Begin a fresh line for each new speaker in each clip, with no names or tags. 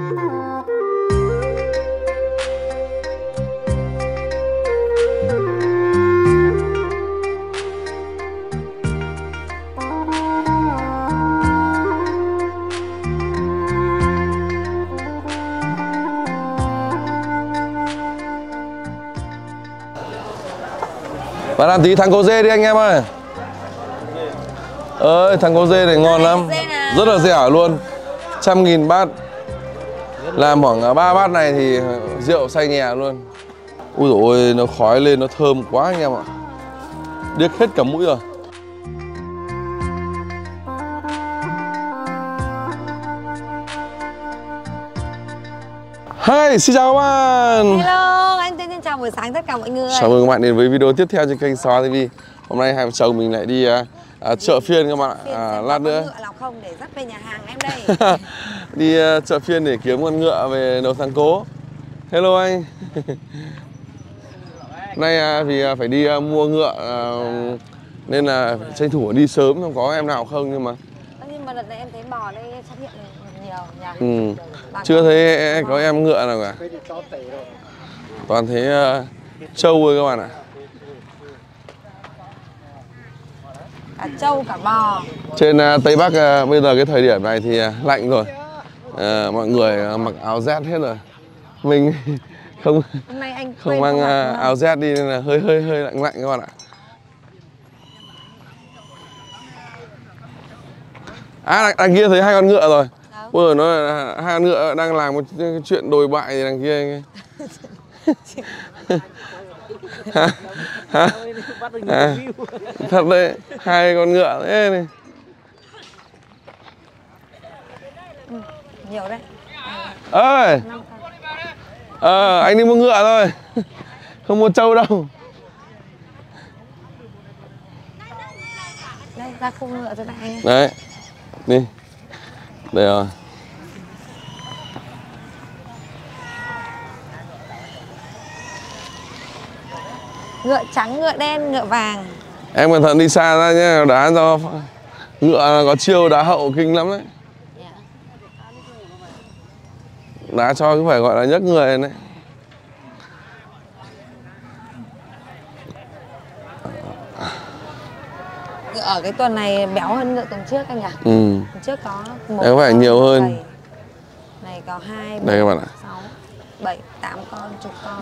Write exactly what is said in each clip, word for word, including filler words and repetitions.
Bạn làm tí thằng cô dê đi anh em ơi. Ơi thằng cô dê này ngon lắm. Rất là rẻ luôn. Trăm nghìn bát. Làm khoảng ba bát này thì rượu say nhè luôn. Ui dồi ôi, nó khói lên nó thơm quá anh em ạ. Điếc hết cả mũi rồi. Hi, xin chào các bạn.
Hello, anh Tuyên xin chào buổi sáng tất cả mọi người.
Chào mừng các bạn đến với video tiếp theo trên kênh Sò ti vi. Hôm nay hai vợ chồng mình lại đi uh, uh, chợ phiên các bạn ạ. À, lát nữa
ngựa nào không để dắt về nhà hàng em đây.
Đi uh, chợ phiên để kiếm con ngựa về nấu thắng cố. Hello anh. Nay uh, vì uh, phải đi uh, mua ngựa uh, nên là phải tranh thủ đi sớm, không có em nào không nhưng mà.
Nhưng mà đợt này em thấy bò đây xuất hiện nhiều
Ừ.
nhỉ.
Chưa thấy có em ngựa nào cả. Toàn thấy uh, trâu thôi các bạn ạ.
Cả trâu cả bò.
Trên uh, Tây Bắc uh, bây giờ cái thời điểm này thì uh, lạnh rồi. Uh, mọi người uh, mặc áo rét hết rồi. Mình không
Hôm nay anh
không mang uh, áo rét đi nên là hơi hơi hơi lạnh lạnh các bạn ạ. À đằng, đằng kia thấy hai con ngựa rồi. Ôi giời, nó hai con ngựa đang làm một chuyện đồi bại gì đằng kia anh ấy. Hả? Hả? À, thật đấy, hai con ngựa thế này.
Ừ, nhiều đấy.
Ơi, ờ, anh đi mua ngựa thôi, không mua trâu đâu.
Đây, ra khu ngựa cho anh.
Đấy, đi, đây rồi.
Ngựa trắng, ngựa đen, ngựa vàng.
Em cẩn thận đi xa ra nhé, đá do ngựa có chiêu đá hậu kinh lắm đấy. Đá cho cứ phải gọi là nhấc người đấy.
Ngựa ở cái tuần này béo hơn ngựa tuần trước anh ạ.
Ừ.
Tuần trước có một
Đấy có phải nhiều hơn.
bảy. Này có hai,
đây các bạn ạ.
sáu, bảy, tám con, chục con.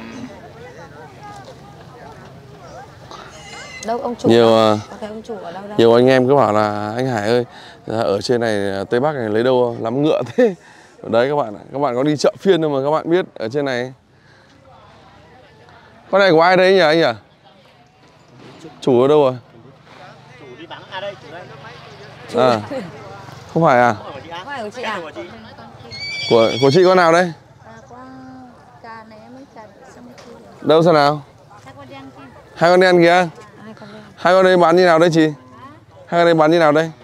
Đâu ông chủ
nhiều
đâu? Có thấy ông chủ ở đâu đâu?
Nhiều anh em cứ bảo là anh Hải ơi, ở trên này Tây Bắc này lấy đâu lắm ngựa thế. Ở đấy các bạn ạ, các bạn có đi chợ phiên đâu mà các bạn biết ở trên này. Con này của ai đấy nhỉ anh nhỉ? Chủ ở đâu rồi?
Chủ đi bán à đây, chủ đây.
À, không phải à?
Không phải của chị à?
Của của chị con nào đây? Đâu sao nào? Hai con đen kìa. Hai con đây bán như nào đấy chị? Hai con đây bán như nào đây?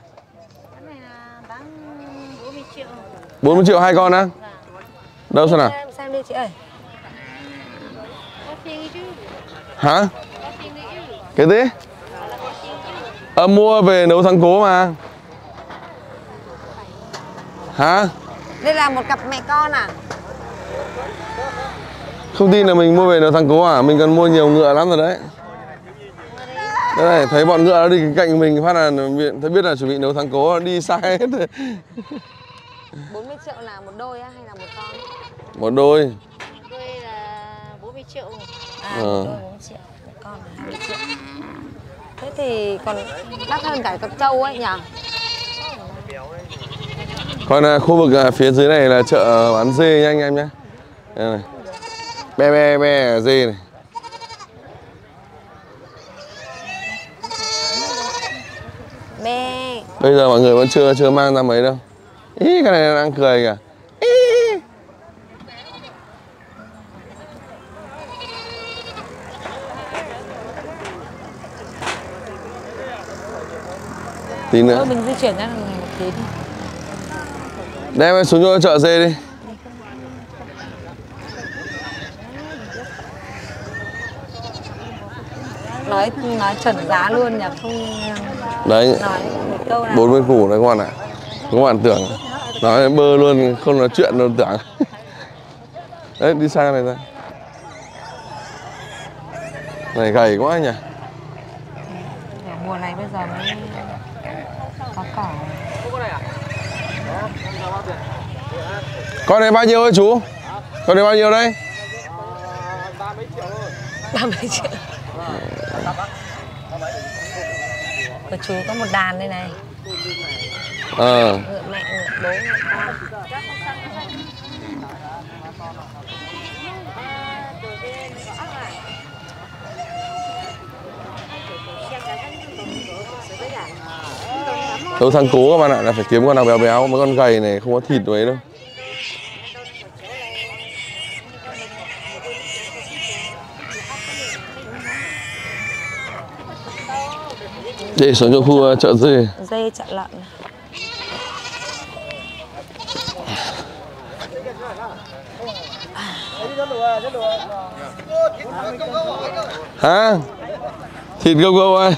bốn mươi triệu hai con á? Đâu sao nào?
Xem, xem đi chị ơi.
Hả? Cái gì? Ờ, mua về nấu thắng cố mà. Hả?
Đây là một cặp mẹ con à?
Không tin là mình mua về nấu thắng cố à? Mình cần mua nhiều ngựa lắm rồi đấy. Đây này, thấy bọn ngựa nó đi cạnh mình phát là thấy biết là chuẩn bị nấu thắng cố, đi sai hết rồi.
bốn mươi triệu là một đôi á hay là một con?
Một đôi.
Một đôi là bốn mươi triệu.
À, một đôi bốn mươi triệu, một con là hai mươi triệu. Thế thì còn đắt hơn cả con trâu ấy nhỉ?
Còn à, khu vực à, phía dưới này là chợ bán dê nha anh em nhé. Đây này. Be be be dê này.
Be.
Bây giờ mọi người vẫn chưa chưa mang ra mấy đâu. Ý cái này đang cười kìa. Ý. Tí nữa.
Thôi mình di chuyển ra một tí đi.
Đem em xuống cho chợ dê đi.
Nói nói chuẩn giá luôn nhỉ, không
đấy
nói một câu nào.
bốn mươi củ đấy các bạn ạ. Các bạn tưởng Nói bơ luôn, không nói chuyện đâu tưởng. Đấy, đi sang này ra. Này gầy quá nhỉ.
Mùa này bây giờ mới có cỏ.
Con này bao nhiêu ấy chú? Con này bao nhiêu đây?
Ba mấy triệu thôi.
Ba mấy triệu. Của chú có một đàn đây này.
Ờ.
Ngựa mẹ, ngựa bố, ngựa con.
Đâu thằng cố các bạn ạ, là phải kiếm con nào béo béo, mấy con gầy này không có thịt mấy đâu. Đây xuống cho khu chợ dê.
Dê chợ lợn.
Hả? Thịt gâu gâu ơi.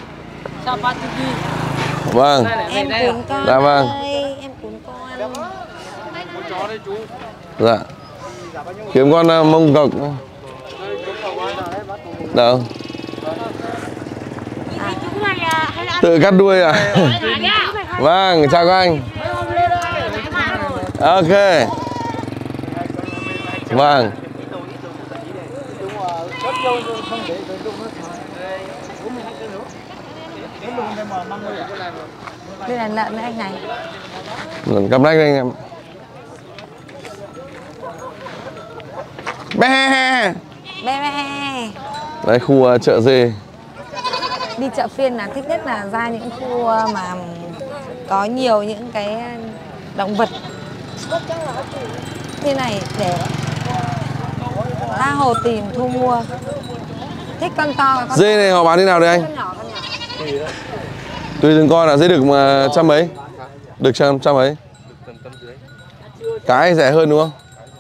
Vâng.
Em cuốn con.
Dạ vâng.
Đây, em cuốn con.
Dạ. Kiếm con uh, mông cọc. Đâu? Tự cắt đuôi à? Vâng, chào các anh. Ok. Vâng.
Đây là lợn đấy anh này.
Lợn cặp nách đây anh em. Be.
Be be.
Đây khu uh, chợ dê.
Đi chợ phiên là thích nhất là ra những khu mà có nhiều những cái động vật như này để tha hồ tìm thu mua. Thích con to con
Dê này họ bán thế nào đây anh?
con nhỏ, con nhỏ.
Tùy từng con là dê đực mà trăm mấy? Đực trăm trăm mấy? Cái rẻ hơn đúng không?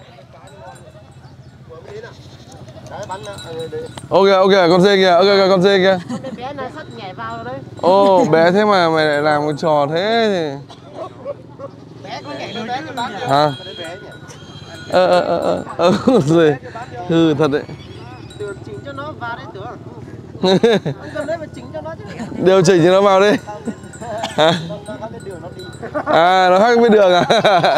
Ok ok con dê kìa, ok con dê kìa.
Bé nó sắp nhảy vào đấy.
Ô oh, bé thế mà mày lại làm một trò thế thì...
Bé có nhảy đâu đấy con bán được.
Hả? Ờ ờ ờ ờ ờ con dê hư thật đấy.
Điều chỉnh cho nó vào đấy tưởng. Con đấy mà chỉnh cho nó chứ.
Điều chỉnh cho nó vào đi. Hả? À nó khác với đường à?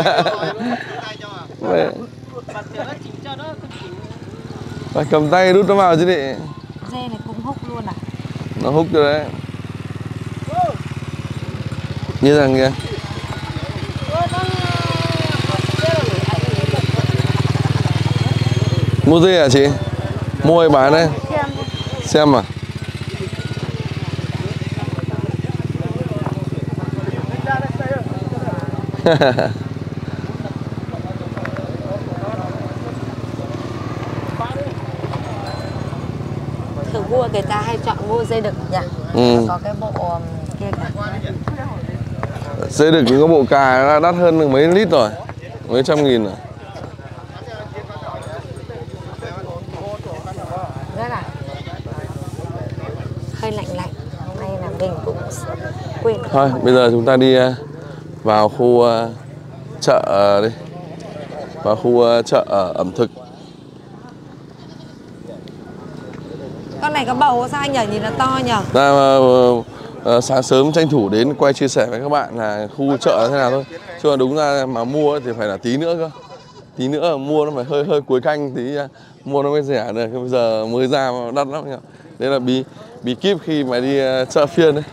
Phải cầm tay đút nó vào chứ đi.
Dê này cũng húc luôn à?
Nó hút cho đấy. Như rằng kìa. Mua dê à chị? Mua hay bán đây? Xem à?
Thường mua người ta hay chọn mua dê đực nhỉ?
Ừ.
Có cái bộ um, kia cả.
Dê đực có bộ cà đã đắt hơn được mấy lít rồi. Mấy trăm nghìn rồi.
Rất là hơi lạnh lạnh. Hôm nay là mình cũng quên.
Thôi bây giờ chúng ta đi vào khu chợ đi. Vào khu chợ ẩm thực.
Con này có bầu sao anh nhỉ? Nhìn nó to nhỉ?
Ta uh, uh, sáng sớm tranh thủ đến quay chia sẻ với các bạn là khu chợ thế nào thôi. Chứ mà đúng ra mà mua thì phải là tí nữa cơ. Tí nữa mua nó phải hơi hơi cuối canh tí uh, mua nó mới rẻ được. Bây giờ mới ra mà đắt lắm nhỉ. Đấy là bí bí kíp khi mà đi uh, chợ phiên đấy.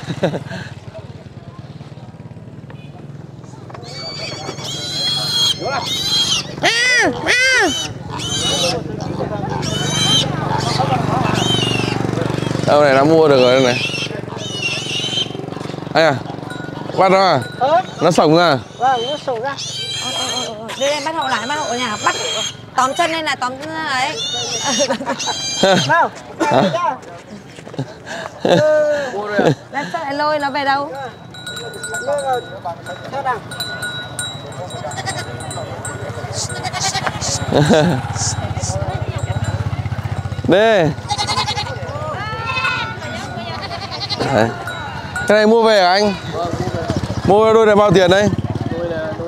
Đâu này nó mua được rồi đây này. Anh à, bắt nó à?
Ờ?
Nó sống ra.
Vâng, nó sổ ra.
Đây đây bắt hộ lại, bắt hộ ở nhà, bắt tóm chân lên là tóm chân ấy.
Nào,
Hả?
Làm sao lại lôi nó về đâu?
Đây. Đấy. Cái này mua về hả anh? Mua đôi này bao tiền đây?
Đôi là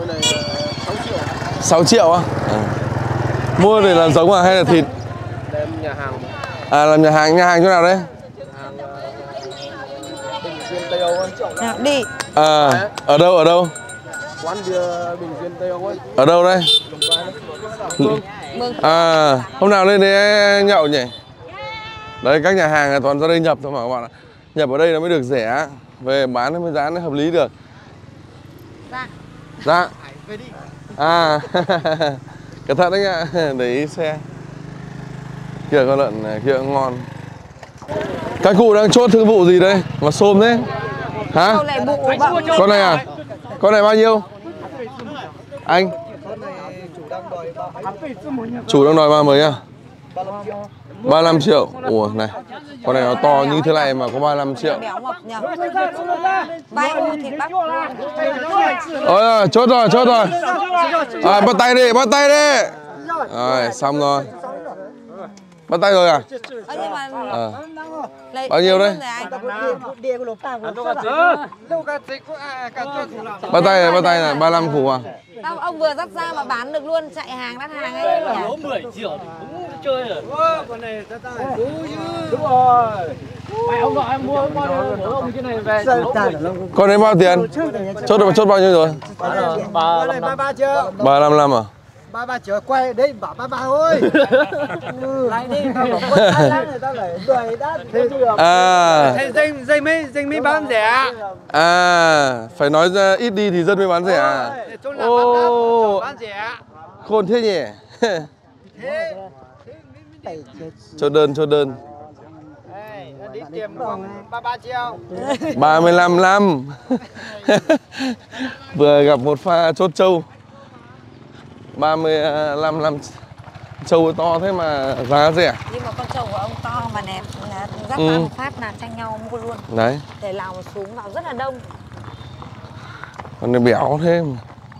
sáu triệu á? À. Mua để làm giống à hay là thịt?
Đem nhà hàng.
À làm nhà hàng, nhà hàng chỗ nào đấy?
Hàng Bình Duyên Tây Âu ấy.
Nào, đi.
À, ở đâu ở đâu?
Quán bia Bình Duyên Tây Âu ấy.
Ở đâu đây?
Mường.
À, hôm nào lên đấy nhậu nhỉ? Đấy, các nhà hàng là toàn ra đây nhập thôi mà các bạn ạ. Nhập ở đây nó mới được rẻ, về bán nó mới giá nó hợp lý được.
Dạ.
Dạ. À, cẩn thận đấy nhá, để ý xe. Kìa con lợn này, kia cũng ngon. Các cụ đang chốt thương vụ gì đây? Mà xôm thế? Hả?
Câu lại bụ bậm.
Con này à? Con này bao nhiêu? Anh? Chủ đang đòi ba mấy à? ba mươi lăm triệu. Ủa này, con này nó to như thế này mà có ba mươi lăm triệu.
Béo mập nhờ. Bay u thịt bắp.
Ôi, chốt rồi, chốt rồi. À, bắt tay đi, bắt tay đi. Rồi, xong rồi. Bắt tay rồi à?
Ơ nhưng mà
À.
lấy
Bao nhiêu đây? Bắt tay này, bắt tay này, ba mươi lăm củ à?
Sao ông vừa dắt ra mà bán được luôn, chạy hàng đắt hàng ấy nhỉ?
mười triệu đúng chơi rồi.
Con này ta ta đúng rồi.
Mày ông gọi em mua bao nhiêu ông cái này về.
Con đấy bao tiền? Chốt được chốt bao nhiêu rồi?
Con này ba mươi ba triệu.
ba mươi lăm à?
ba mươi ba triệu quay đấy bảo ba mươi ba thôi. Lại đi tao bảo con hai lắm người ta lại đuổi đắt.
À.
Thế dây dây mấy dây mấy bán rẻ.
À, phải nói ra ít đi thì dân mới bán rẻ à? Ô,
bán rẻ.
khôn thế nhỉ? Cho đơn, cho đơn.
Đi tìm khoảng ba mươi ba triệu.
ba mươi lăm năm. Vừa gặp một pha chốt trâu. ba mươi lăm năm trâu to thế mà giá rẻ.
Nhưng mà con trâu của ông to mà đẹp, dắt
Ừ.
ra một phát là tranh nhau mua luôn.
Đấy.
Để lao một xuống vào rất là đông.
Con này béo thế mà.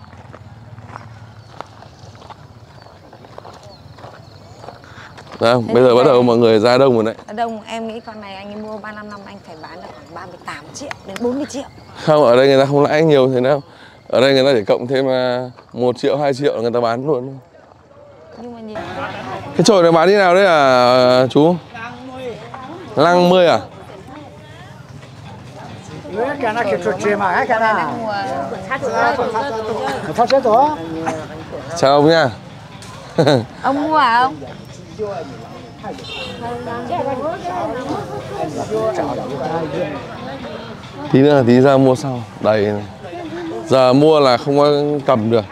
Đó, bây giờ bắt đầu mọi người ra đông rồi đấy.
Ở đông em nghĩ con này anh ấy mua ba mươi lăm năm anh phải bán được khoảng ba mươi tám triệu đến bốn mươi triệu.
Không, ở đây người ta không lãi nhiều thế nào. Ở đây người ta chỉ cộng thêm một triệu, hai triệu là người ta bán luôn.
Nhưng mà nhìn
Cái chổi này bán như nào đấy à chú? Lăng mươi à?
Cái này kiểu chuột mà cái này.
đang mùa
Phát chết rồi.
Chào ông nha.
ông mua à ông?
Tí nữa tí ra mua sau. Đầy này. Giờ mua là không có cầm được.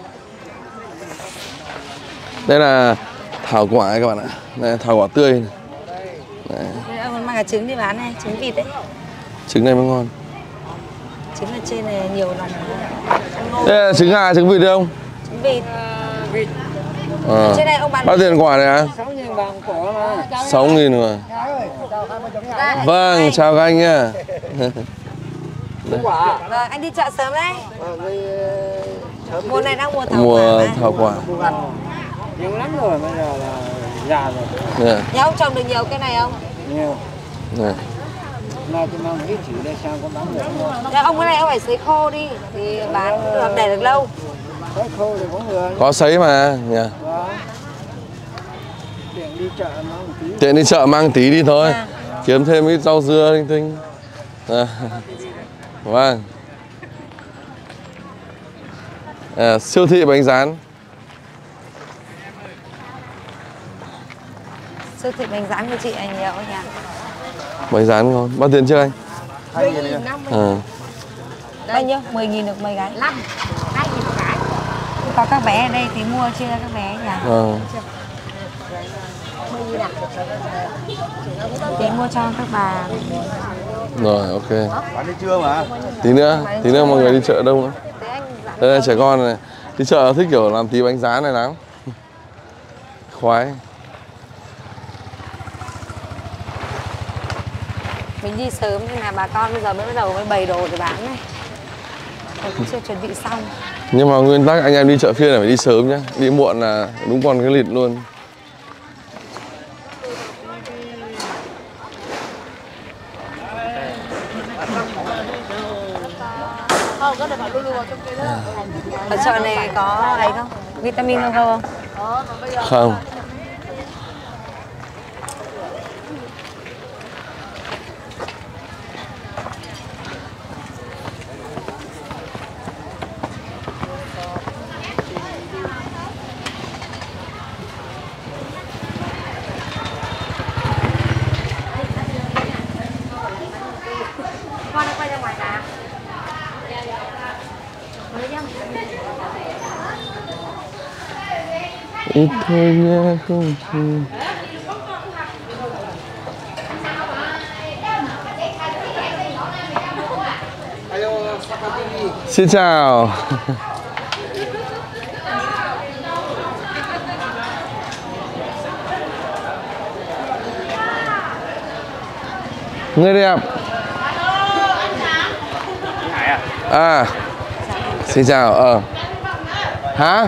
Đây là thảo quả ấy các bạn ạ. Đây, thảo quả tươi này. Đấy.
Đây, ông mang cả trứng đi bán này, trứng vịt đấy.
Trứng này mới ngon.
Trứng ở trên này nhiều lòng.
Đây là trứng gà, trứng vịt đấy không?
Trứng vịt.
À.
Trên này ông bán
Bao tiền quả này à?
sáu nghìn vàng cổ mà.
sáu nghìn mà. Vâng, chào các anh nha.
Quả.
Vâng, anh đi chợ sớm đấy. Mùa này đang mùa thảo
Mùa
quả.
thảo quả.
Nhiều lắm rồi, bây giờ là già rồi.
Yeah.
Nhà ông trồng được nhiều cái này không?
Nhiều.
Này.
Nay tôi mang ít chỉ đây sao có bán được.
Nhà ông cái này ông phải sấy khô đi thì bán được để được lâu.
Cái khô thì có người.
Có sấy mà nha.
Tiện đi chợ mang một tí.
Tiện đi chợ mang tí đi thôi.
À.
Kiếm thêm ít rau dưa linh tinh. À. Vâng. À, siêu thị bánh rán.
Siêu thị bánh rán của chị là nhiều nha.
Bánh rán ngon. Bao tiền chưa anh?
hai nghìn năm.
À.
Bao nhiêu? mười nghìn được mấy cái? năm. hai nghìn một cái. Có các bé ở đây thì mua chia cho các bé nhỉ?
À.
Để mua cho các bà.
Rồi, ok.
Bán đi trưa mà.
Tí nữa, tí nữa mọi người đi chợ đông nữa. Đây là trẻ con này. Đi chợ thích kiểu làm tí bánh rán này lắm. Khoái.
Mình đi sớm nên là bà con bây giờ mới bắt đầu mới bày đồ để bán này. Tôi cũng chưa chuẩn bị xong.
Nhưng mà nguyên tắc anh em đi chợ phiên là phải đi sớm nhá. Đi muộn là đúng còn cái lịch luôn.
Không, cái này phải luôn luôn.
Ở chợ này có ấy không? Vitamin không không?
Không.
Con quay ra ngoài nào.
Ít thôi nha, không chi. Xin chào. Người đẹp. À. Xin chào. Ờ. Hả?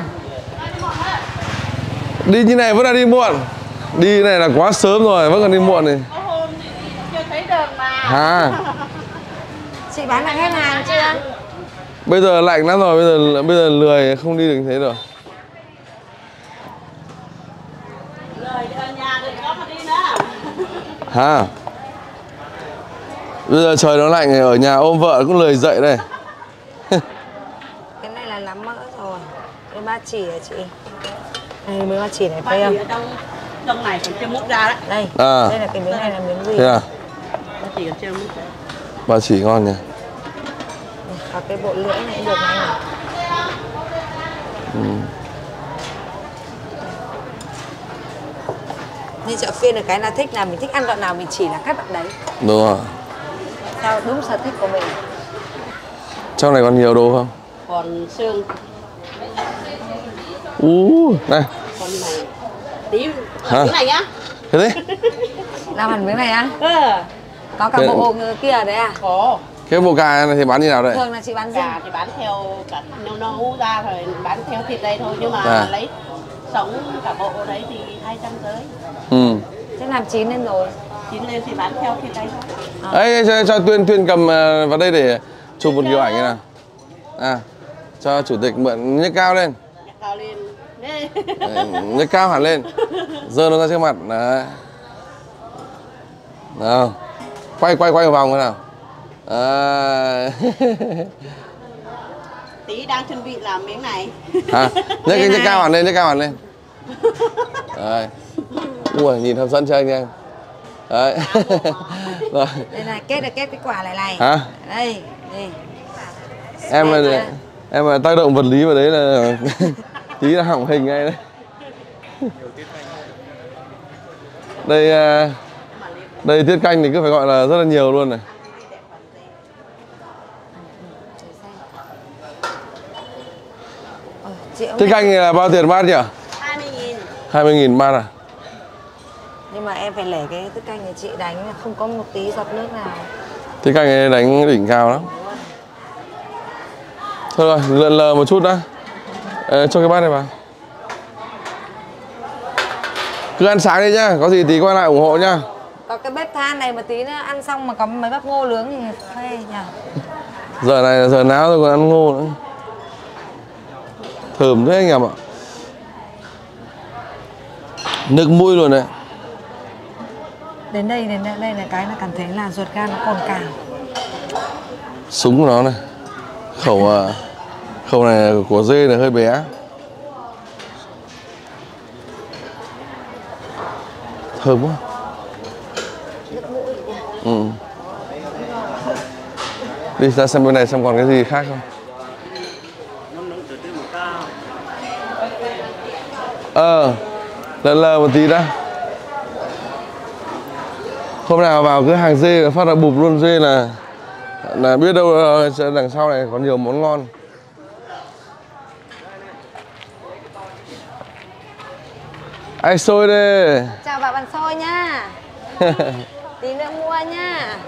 Đi như này vẫn là đi muộn. Đi này là quá sớm rồi, vẫn còn đi muộn này.
Chưa thấy đường mà.
À.
Chị bán được hết hàng chưa?
Bây giờ lạnh lắm rồi, bây giờ bây giờ lười không đi được thế rồi.
Lười ở nhà đừng có mà đi nữa.
Hả? Bây giờ trời nó lạnh, ở nhà ôm vợ cũng lười dậy đây.
Cái này là lắm mỡ rồi. Đây ba chỉ hả chị? Đây miếng ba chỉ này thấy không?
Ở trong trong này còn chưa múc ra đấy.
Đây.
À.
Đây là cái miếng này là miếng gì?
Thế à?
Ba chỉ còn chưa múc ra.
Ba chỉ ngon nhỉ.
Có cái bộ lưỡi này cũng được này.
Ừ.
Nên chợ phiên là cái là thích là mình thích ăn đoạn nào mình chỉ là cắt đoạn đấy.
Đúng rồi.
Theo đúng sở thích của mình.
Trong này còn nhiều đồ không?
Còn xương.
Ú, này.
Còn này. Tí
Hả?
miếng này nhá.
Thế đấy?
Làm hẳn miếng này á?
Ừ.
Có cả
Thế-
bộ kia đấy à?
Có.
Cái bộ cà này thì bán như nào đây?
Thường là chị bán riêng.
Gà thì bán theo cả nấu nấu ra rồi bán theo thịt đây thôi, nhưng mà
À.
lấy sống cả bộ đấy thì hai trăm tới.
Ừ.
Thế làm chín lên rồi.
Chín lên thì bán theo thịt đây thôi.
Ấy cho, cho Tuyên Tuyên cầm ờ, vào đây để chụp một kiểu ảnh như nào. À, cho chủ tịch mượn nhấc cao lên.
Nhặt cao lên. Đây.
Đấy, nhấc cao hẳn lên. Giơ nó ra trước mặt. Đấy. Nào. Quay quay quay một vòng thế nào. À.
Tí đang chuẩn bị làm miếng này.
À, nhấc cái nhấc cao hẳn lên, nhấc cao hẳn lên. Đấy. Ui, nhìn hấp dẫn cho anh em. Đấy. Rồi.
Đây này, kết được kết cái quả này này.
Hả?
Đây, đây.
Em
Đây,
là
đây.
em là tác động vật lý vào đấy là tí là hỏng hình ngay đấy. Đây à, đây tiết canh thì cứ phải gọi là rất là nhiều luôn này.
Ôi, chị ông
Tiết
này-
canh thì là bao tiền bát nhỉ?
hai mươi nghìn.
hai mươi nghìn bát à?
Nhưng mà em phải lẻ cái thức canh này chị đánh không có một tí giọt nước nào.
Tiết canh này đánh đỉnh cao lắm. Thôi rồi, lượn lờ một chút đã. Ờ, cho cái bát này vào. Cứ ăn sáng đi nhá, có gì tí quay lại ủng hộ nhá.
Có cái bếp than này mà tí nữa ăn xong mà có mấy bát ngô nướng thì phê nhỉ.
Giờ này là giờ náo rồi còn ăn ngô nữa. Thơm thế anh em ạ. Nước mũi luôn đấy.
Đến đây, đến đây, đây là cái là cảm thấy là ruột gan nó cồn cào.
Súng của nó này. Khẩu à, khẩu này của dê này hơi bé. Thơm quá. Ừ. Đi ra xem bên này xem còn cái gì khác không. Ờ, lần lờ một tí đã. Hôm nào vào cứ hàng dê phát ra bụp luôn dê là là biết đâu đằng sau này có nhiều món ngon. Ai xôi đây.
Chào bạn bạn xôi nhá. Tí nữa mua nhá.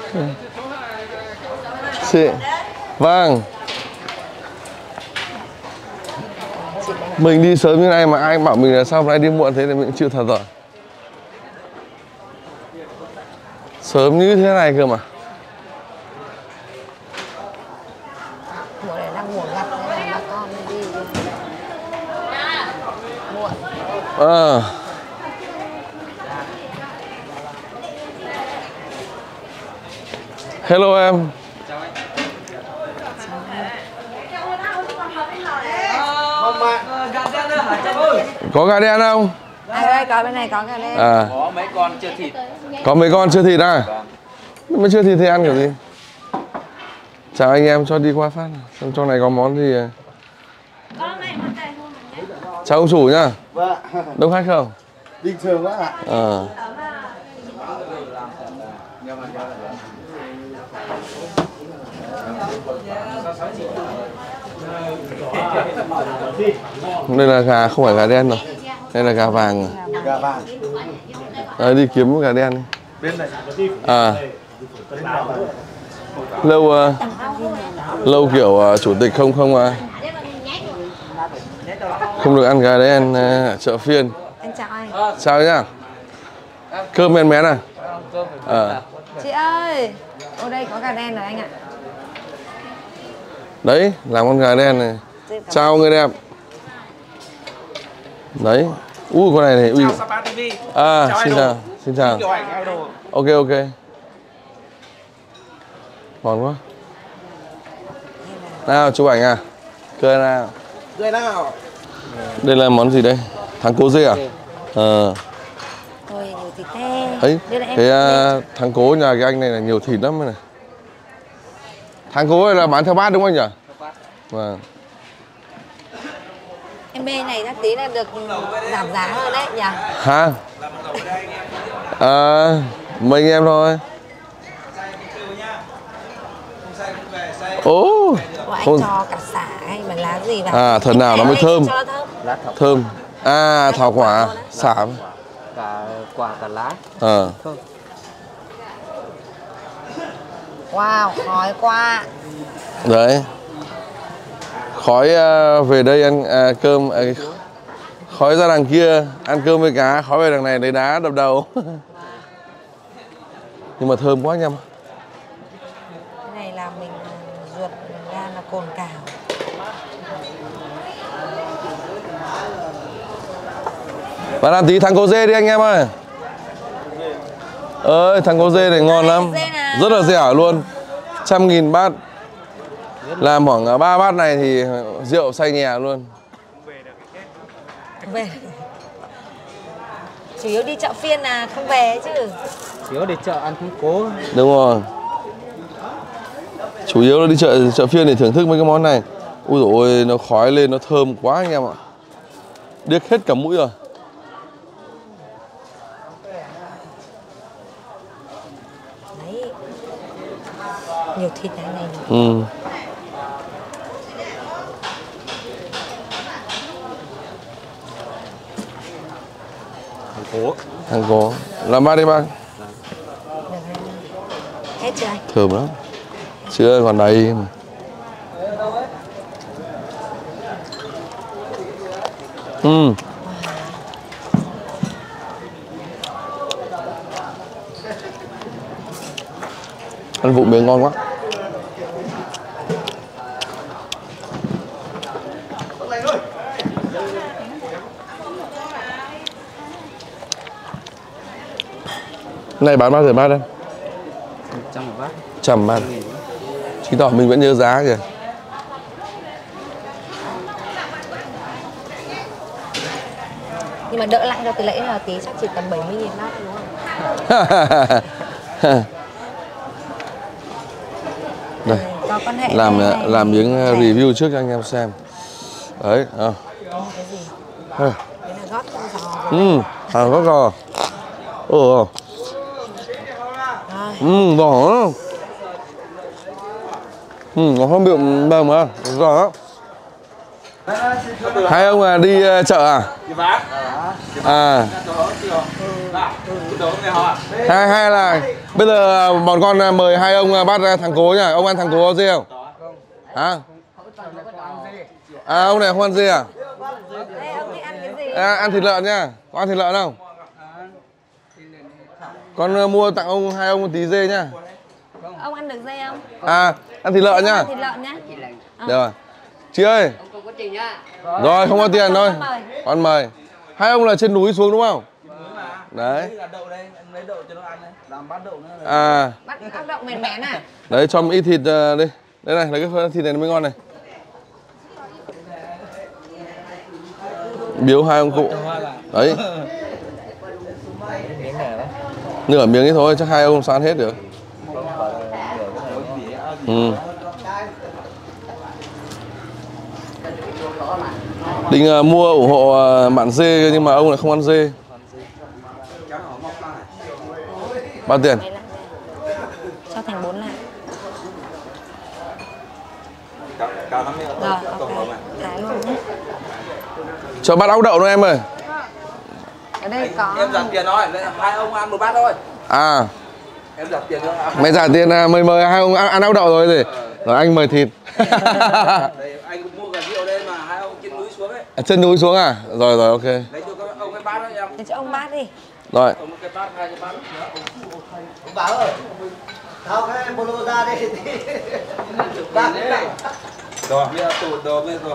Chị. Vâng. Mình đi sớm như này mà ai bảo mình là sao hôm nay đi muộn thế thì mình cũng chịu thật rồi. Sớm như thế này cơ mà.
Bộ này đang buồn
Ờ. Hello em. Có gà đen không?
À đây có bên này có gà đen.
À.
Có mấy con chưa thịt.
Có mấy con chưa thịt à? Mới chưa thịt thì ăn kiểu gì? Chào anh em, cho đi qua phát. Xem trong này có món gì. Chào ông chủ nhá.
Vâng.
Đông khách không?
Bình thường quá ạ.
Ờ. Đây là gà không phải gà đen đâu. Đây là gà vàng.
Gà vàng.
Đấy, đi kiếm gà đen đi.
Bên này.
À. Lâu uh, lâu kiểu uh, chủ tịch không không uh, không được ăn gà đen uh, chợ phiên.
Anh chào anh.
Chào nhá. Cơm men mén à? À.
Chị ơi, ở đây có gà đen rồi anh ạ.
Đấy, làm con gà đen này. Chào người đẹp. Đấy. Ui con này này. Ui.
Chào Sapa ti vi.
À,
Chào
xin
idol.
chào. Xin chào.
Kiểu ảnh idol.
Ok ok. Ngon quá. Nào chụp ảnh à? Cười nào.
Cười nào.
Đây là món gì đây? Thắng cố dê à? Ờ.
Thôi nhiều thịt thế.
Ấy,
Đưa lại em.
cái uh, thắng cố nhà cái anh này là nhiều thịt lắm này. Thắng cố này là bán theo bát đúng không nhỉ? Vâng.
Em bên này chắc tí là được giảm giá hơn đấy nhỉ?
Hả? À, mấy anh em thôi. Ồ,
Của anh
không.
cho cả xả hay mà lá gì vào?
À, thần nào nó mới thơm.
Cho thơm.
Lá thảo.
Thơm. À, thảo quả, xả.
Cả quả cả lá.
Ờ.
Wow, khói quá.
Đấy. Khói uh, về đây ăn uh, cơm, uh, khói ra đằng kia ăn cơm với cá, khói về đằng này lấy đá đập đầu. Nhưng mà thơm quá anh em.
Cái này là mình ruột ra là cồn cào.
Bạn làm tí thắng cố dê đi anh em ơi. Ơi, thắng cố dê này ngon lắm. Rất là rẻ luôn. Trăm nghìn bát. Làm khoảng ba bát này thì rượu say nhè luôn.
Về. Chủ yếu đi chợ phiên là không về chứ.
Chủ yếu để chợ ăn thắng cố.
Đúng rồi. Chủ yếu là đi chợ chợ phiên để thưởng thức mấy cái món này. Ui dồi ôi, nó khói lên, nó thơm quá anh em ạ. Điếc hết cả mũi rồi.
Đấy. Nhiều thịt này này.
Ừ.
Thắng cố.
Thằng cố. Làm bát đi bác.
Hết chưa anh?
Thơm lắm. Chưa còn đầy mà. Ừ. Ăn vụ miếng ngon quá. Này bán bao giờ bát đây?
Trăm một bát.
Trăm bát. Chứng tỏ mình vẫn nhớ giá kìa.
Nhưng mà đỡ lại cho từ nãy là tí chắc chỉ tầm bảy mươi nghìn bát đúng không?
Đây.
Có quan hệ
Làm
này này.
làm miếng
Này.
review trước cho anh em xem. Đấy, à.
Cái gì?
À.
Cái này gót con giò.
Ừ, à có giò. Ồ. Ừ, giò lắm. Ừ, nó không bị bầm à, giò lắm. Hai ông à, đi uh, chợ à? À. Hai hai là bây giờ bọn con mời hai ông bắt thằng cố nhá. Ông ăn thằng cố có gì không? Hả? À ông này không ăn gì à?
Đây, ông thích ăn cái gì?
À, ăn thịt lợn nha. Có ăn thịt lợn không? Con uh, mua tặng ông hai ông một tí dê nhá.
Ông ăn được dây không?
À, ăn thịt lợn nhá.
Ăn thịt lợn nhá.
Được rồi. Chị ơi. Rồi không có tiền thôi. Con mời. Hai ông là trên núi xuống đúng không? Đấy.
Đây là đậu đây, anh lấy đậu cho nó ăn đây. Làm bát đậu nữa.
À.
Bắt áp đậu mềm mén à?
Đấy cho một ít thịt uh, đi. Đây này, lấy cái phần thịt này mới ngon này. Biếu hai ông cụ. Đấy. Nửa miếng ấy thôi, chắc hai ông sao ăn hết được. Ừ. Định uh, mua ủng hộ uh, bạn dê nhưng mà ông lại không ăn dê. Bao tiền?
Cho thành bốn lạng.
Cao lắm
Rồi, ok. Thái luôn nhé.
Cho bát ốc đậu nữa em ơi.
Ở đây có.
Em giảm tiền thôi, hai ông ăn một bát thôi.
À.
Em giảm tiền thôi.
Mày trả tiền à, mời mời hai ông ăn, ăn ốc đậu rồi gì? Rồi anh mời thịt.
Đây, anh cũng mua cả rượu đây mà hai ông trên núi xuống ấy.
À, chân núi xuống à? Rồi rồi ok.
Lấy cho các ông cái bát đó em.
Để cho ông bát đi.
Rồi.
Ông cái bát, hai cái bát.
Ông Bảo ơi, tháo cái bolo ra đây đi. Bác đấy.
Rồi, bây giờ tủ đồ bây giờ.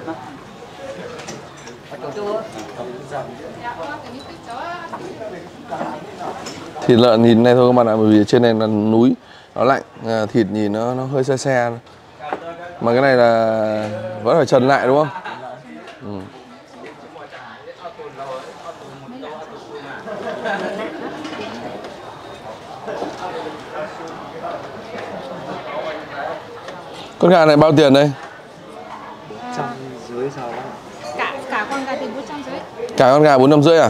Thịt lợn nhìn này thôi các bạn ạ, bởi vì trên này là núi, nó lạnh, à, thịt nhìn nó nó hơi xe xe. Mà cái này là vẫn phải trần lại đúng không? Ừ. Con gà này bao tiền đây?
Trăm dưới sao đó.
Cả cả con gà thì bốn trăm rưỡi.
Cả con gà bốn trăm rưỡi à?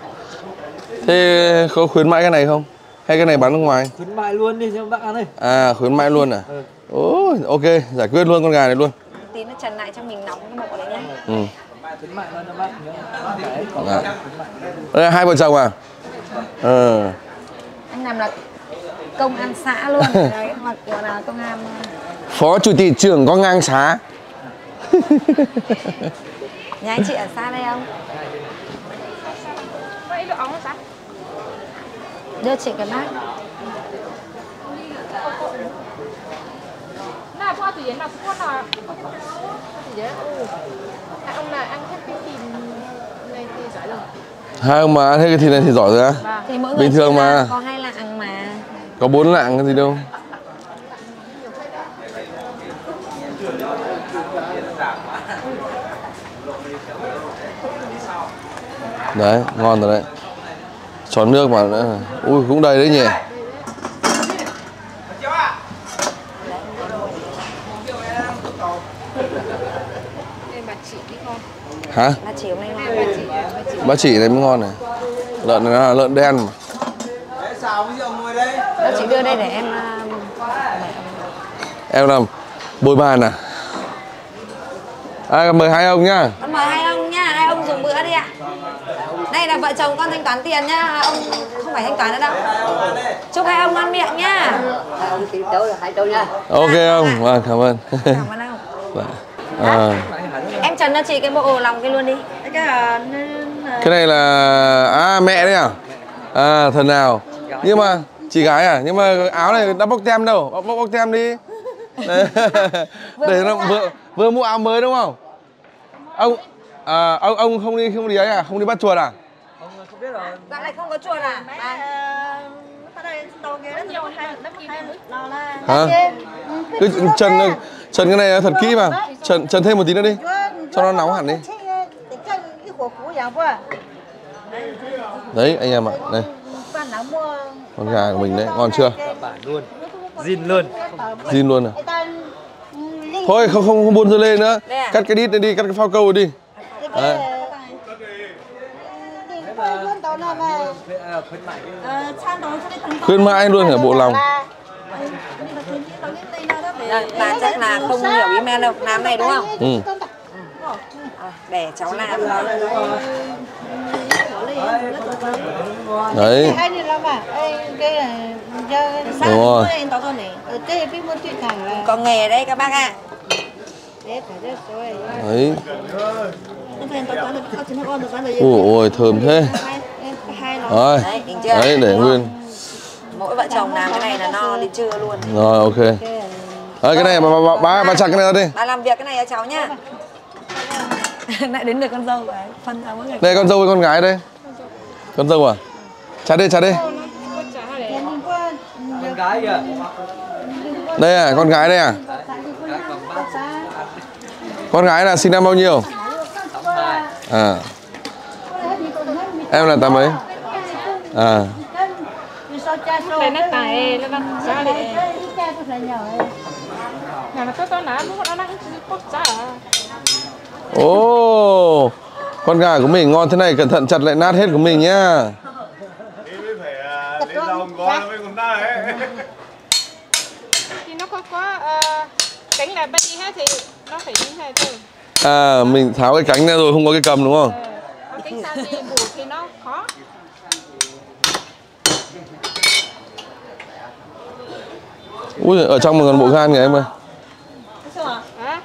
Thế có khuyến mãi cái này không? Hay cái này bán ở ngoài?
Khuyến mại luôn đi cho bác ăn ơi.
À khuyến mãi luôn à? Ừ. Ôi, ok, giải quyết luôn con gà này luôn.
Tí nó trần lại cho mình nóng cái bộ đấy nhá.
Ừ.
Khuyến mại luôn cho bác nhớ. Đấy, còn
À. Đây là hai vợ chồng à? Ờ.
Anh làm là công an xã luôn. Đấy, hoặc là công an
Phó chủ tịch trưởng có ngang xá.
nhà anh chị ở xa đây không?
Vậy độ ống sao?
Đưa chị cái bát.
Nào qua tùy nào cũng có nào. Thì đấy. À, ông là ăn hết cái thịt này thì giỏi rồi.
Hai ông mà ăn hết cái thịt này thì giỏi rồi á.
Vâng.
Thì mỗi người
Bình thường
chia
mà.
ra có hai lạng mà.
Có bốn lạng cái gì đâu. Đấy, ngon rồi đấy. Tròn nước mà nữa. Ui, cũng đầy đấy nhỉ.
Đây bà chị đi con.
Hả?
Bà chỉ hôm nay ngon.
Bà chị, bà chị.
Bác chỉ này mới ngon này. Lợn này là lợn đen mà.
Đấy, xào với rượu ngồi đây.
Bà chỉ đưa đây để em uh,
Em làm bồi bàn à? À, mời hai ông nhá.
con mời hai ông nhá, hai ông dùng bữa đi ạ. Đây là vợ chồng con thanh toán tiền nhá, ông không phải thanh toán nữa đâu. Chúc hai ông ngon miệng nhá.
Ok ông, vâng cảm ơn.
Cảm ơn ông.
Vâng. À,
Em trần cho chị cái bộ lòng kia luôn đi.
cái này là à mẹ đấy à? À thần nào? Nhưng mà chị gái à? Nhưng mà áo này đã bóc tem đâu? Bóc bóc, bóc tem đi. Đấy. Để nó vừa vừa mua áo mới đúng không? Ông à, ông ông không đi không đi ấy à? Không đi bắt chuột à?
không biết rồi.
Dạo này không có chuột à?
Hả? Cứ trần trần cái này thật kỹ mà. Trần trần thêm một tí nữa đi. Cho nó nóng hẳn đi. Đấy anh em ạ, đây. Con gà của mình đấy, ngon chưa?
Bản luôn. Zin luôn.
Zin luôn à? Thôi không không không buôn dưa lê nữa. Cắt cái đít này đi, cắt cái phao câu đi. Đấy. Khuyến mãi luôn hả bộ lòng.
Bà chắc là không hiểu email đâu, làm này đúng không?
Ừ.
À, để cháu làm.
Đấy. Đúng rồi.
Có nghề đấy các bác ạ.
Đấy. Ôi ôi thơm thế. Rồi.
Đấy, đỉnh chưa?
Đấy để nguyên.
Mỗi vợ chồng làm cái này là no đến trưa luôn.
Rồi ok. Đấy cái này bà bà bà, bà chặt cái này ra đi.
Bà làm việc cái này cho cháu nhá. Lại đến được con dâu rồi, phân ra mỗi người.
Đây con dâu với con gái đây. Con dâu à? Chặt đi, chặt đi.
Con gái kìa.
Đây à, con gái đây à? Con gái là sinh năm bao nhiêu? À. Em là tám mấy? À.
Đây nó tài nó đang giá đấy. Nhà nó tôi tôi nói lúc đó nó quốc giá à.
Ồ, con gà của mình ngon thế này, cẩn thận chặt lại nát hết của mình nhá.
Thì nó có có uh, cánh là bên đi hết thì nó phải như thế thôi.
À, mình tháo cái cánh ra rồi không có cái cầm đúng không?
Ờ, cánh xa thì bù thì nó khó.
Ui, ở trong mà còn bộ gan kìa em ơi.
Hả?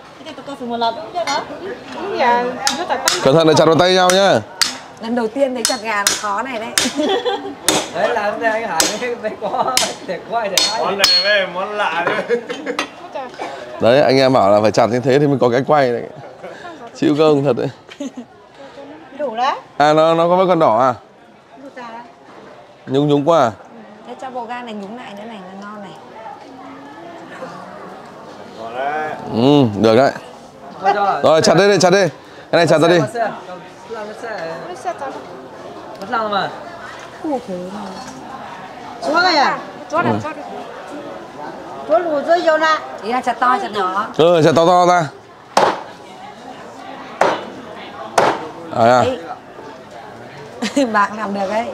Đúng giờ rất là tốt.
Cẩn thận để chặt vào tay nhau nhá.
Lần đầu tiên thấy chặt gà nó khó này đấy.
Đấy làm thế anh Hải mới, mới có để quay để hay.
Món này với món lạ đấy.
Đấy, anh em bảo là phải chặt như thế thì mới có cái quay này. Chịu công thật đấy.
Đủ đấy.
À, nó nó có vẫn còn đỏ à? Nhúng nhúng quá à?
Thế cho bộ gan này nhúng lại nữa này, nó non này.
Ừ, được đấy. Rồi, chặt đi, đi, chặt đi. Cái này chặt ra đi.
Mất lăng mà.
Chúa ơi à?
Chúa làm sao được?
Chúa lùi rơi vô nè.
Ý là chặt to, chặt nhỏ.
Ừ, chặt to to ra. À, à.
Bạn làm được đấy.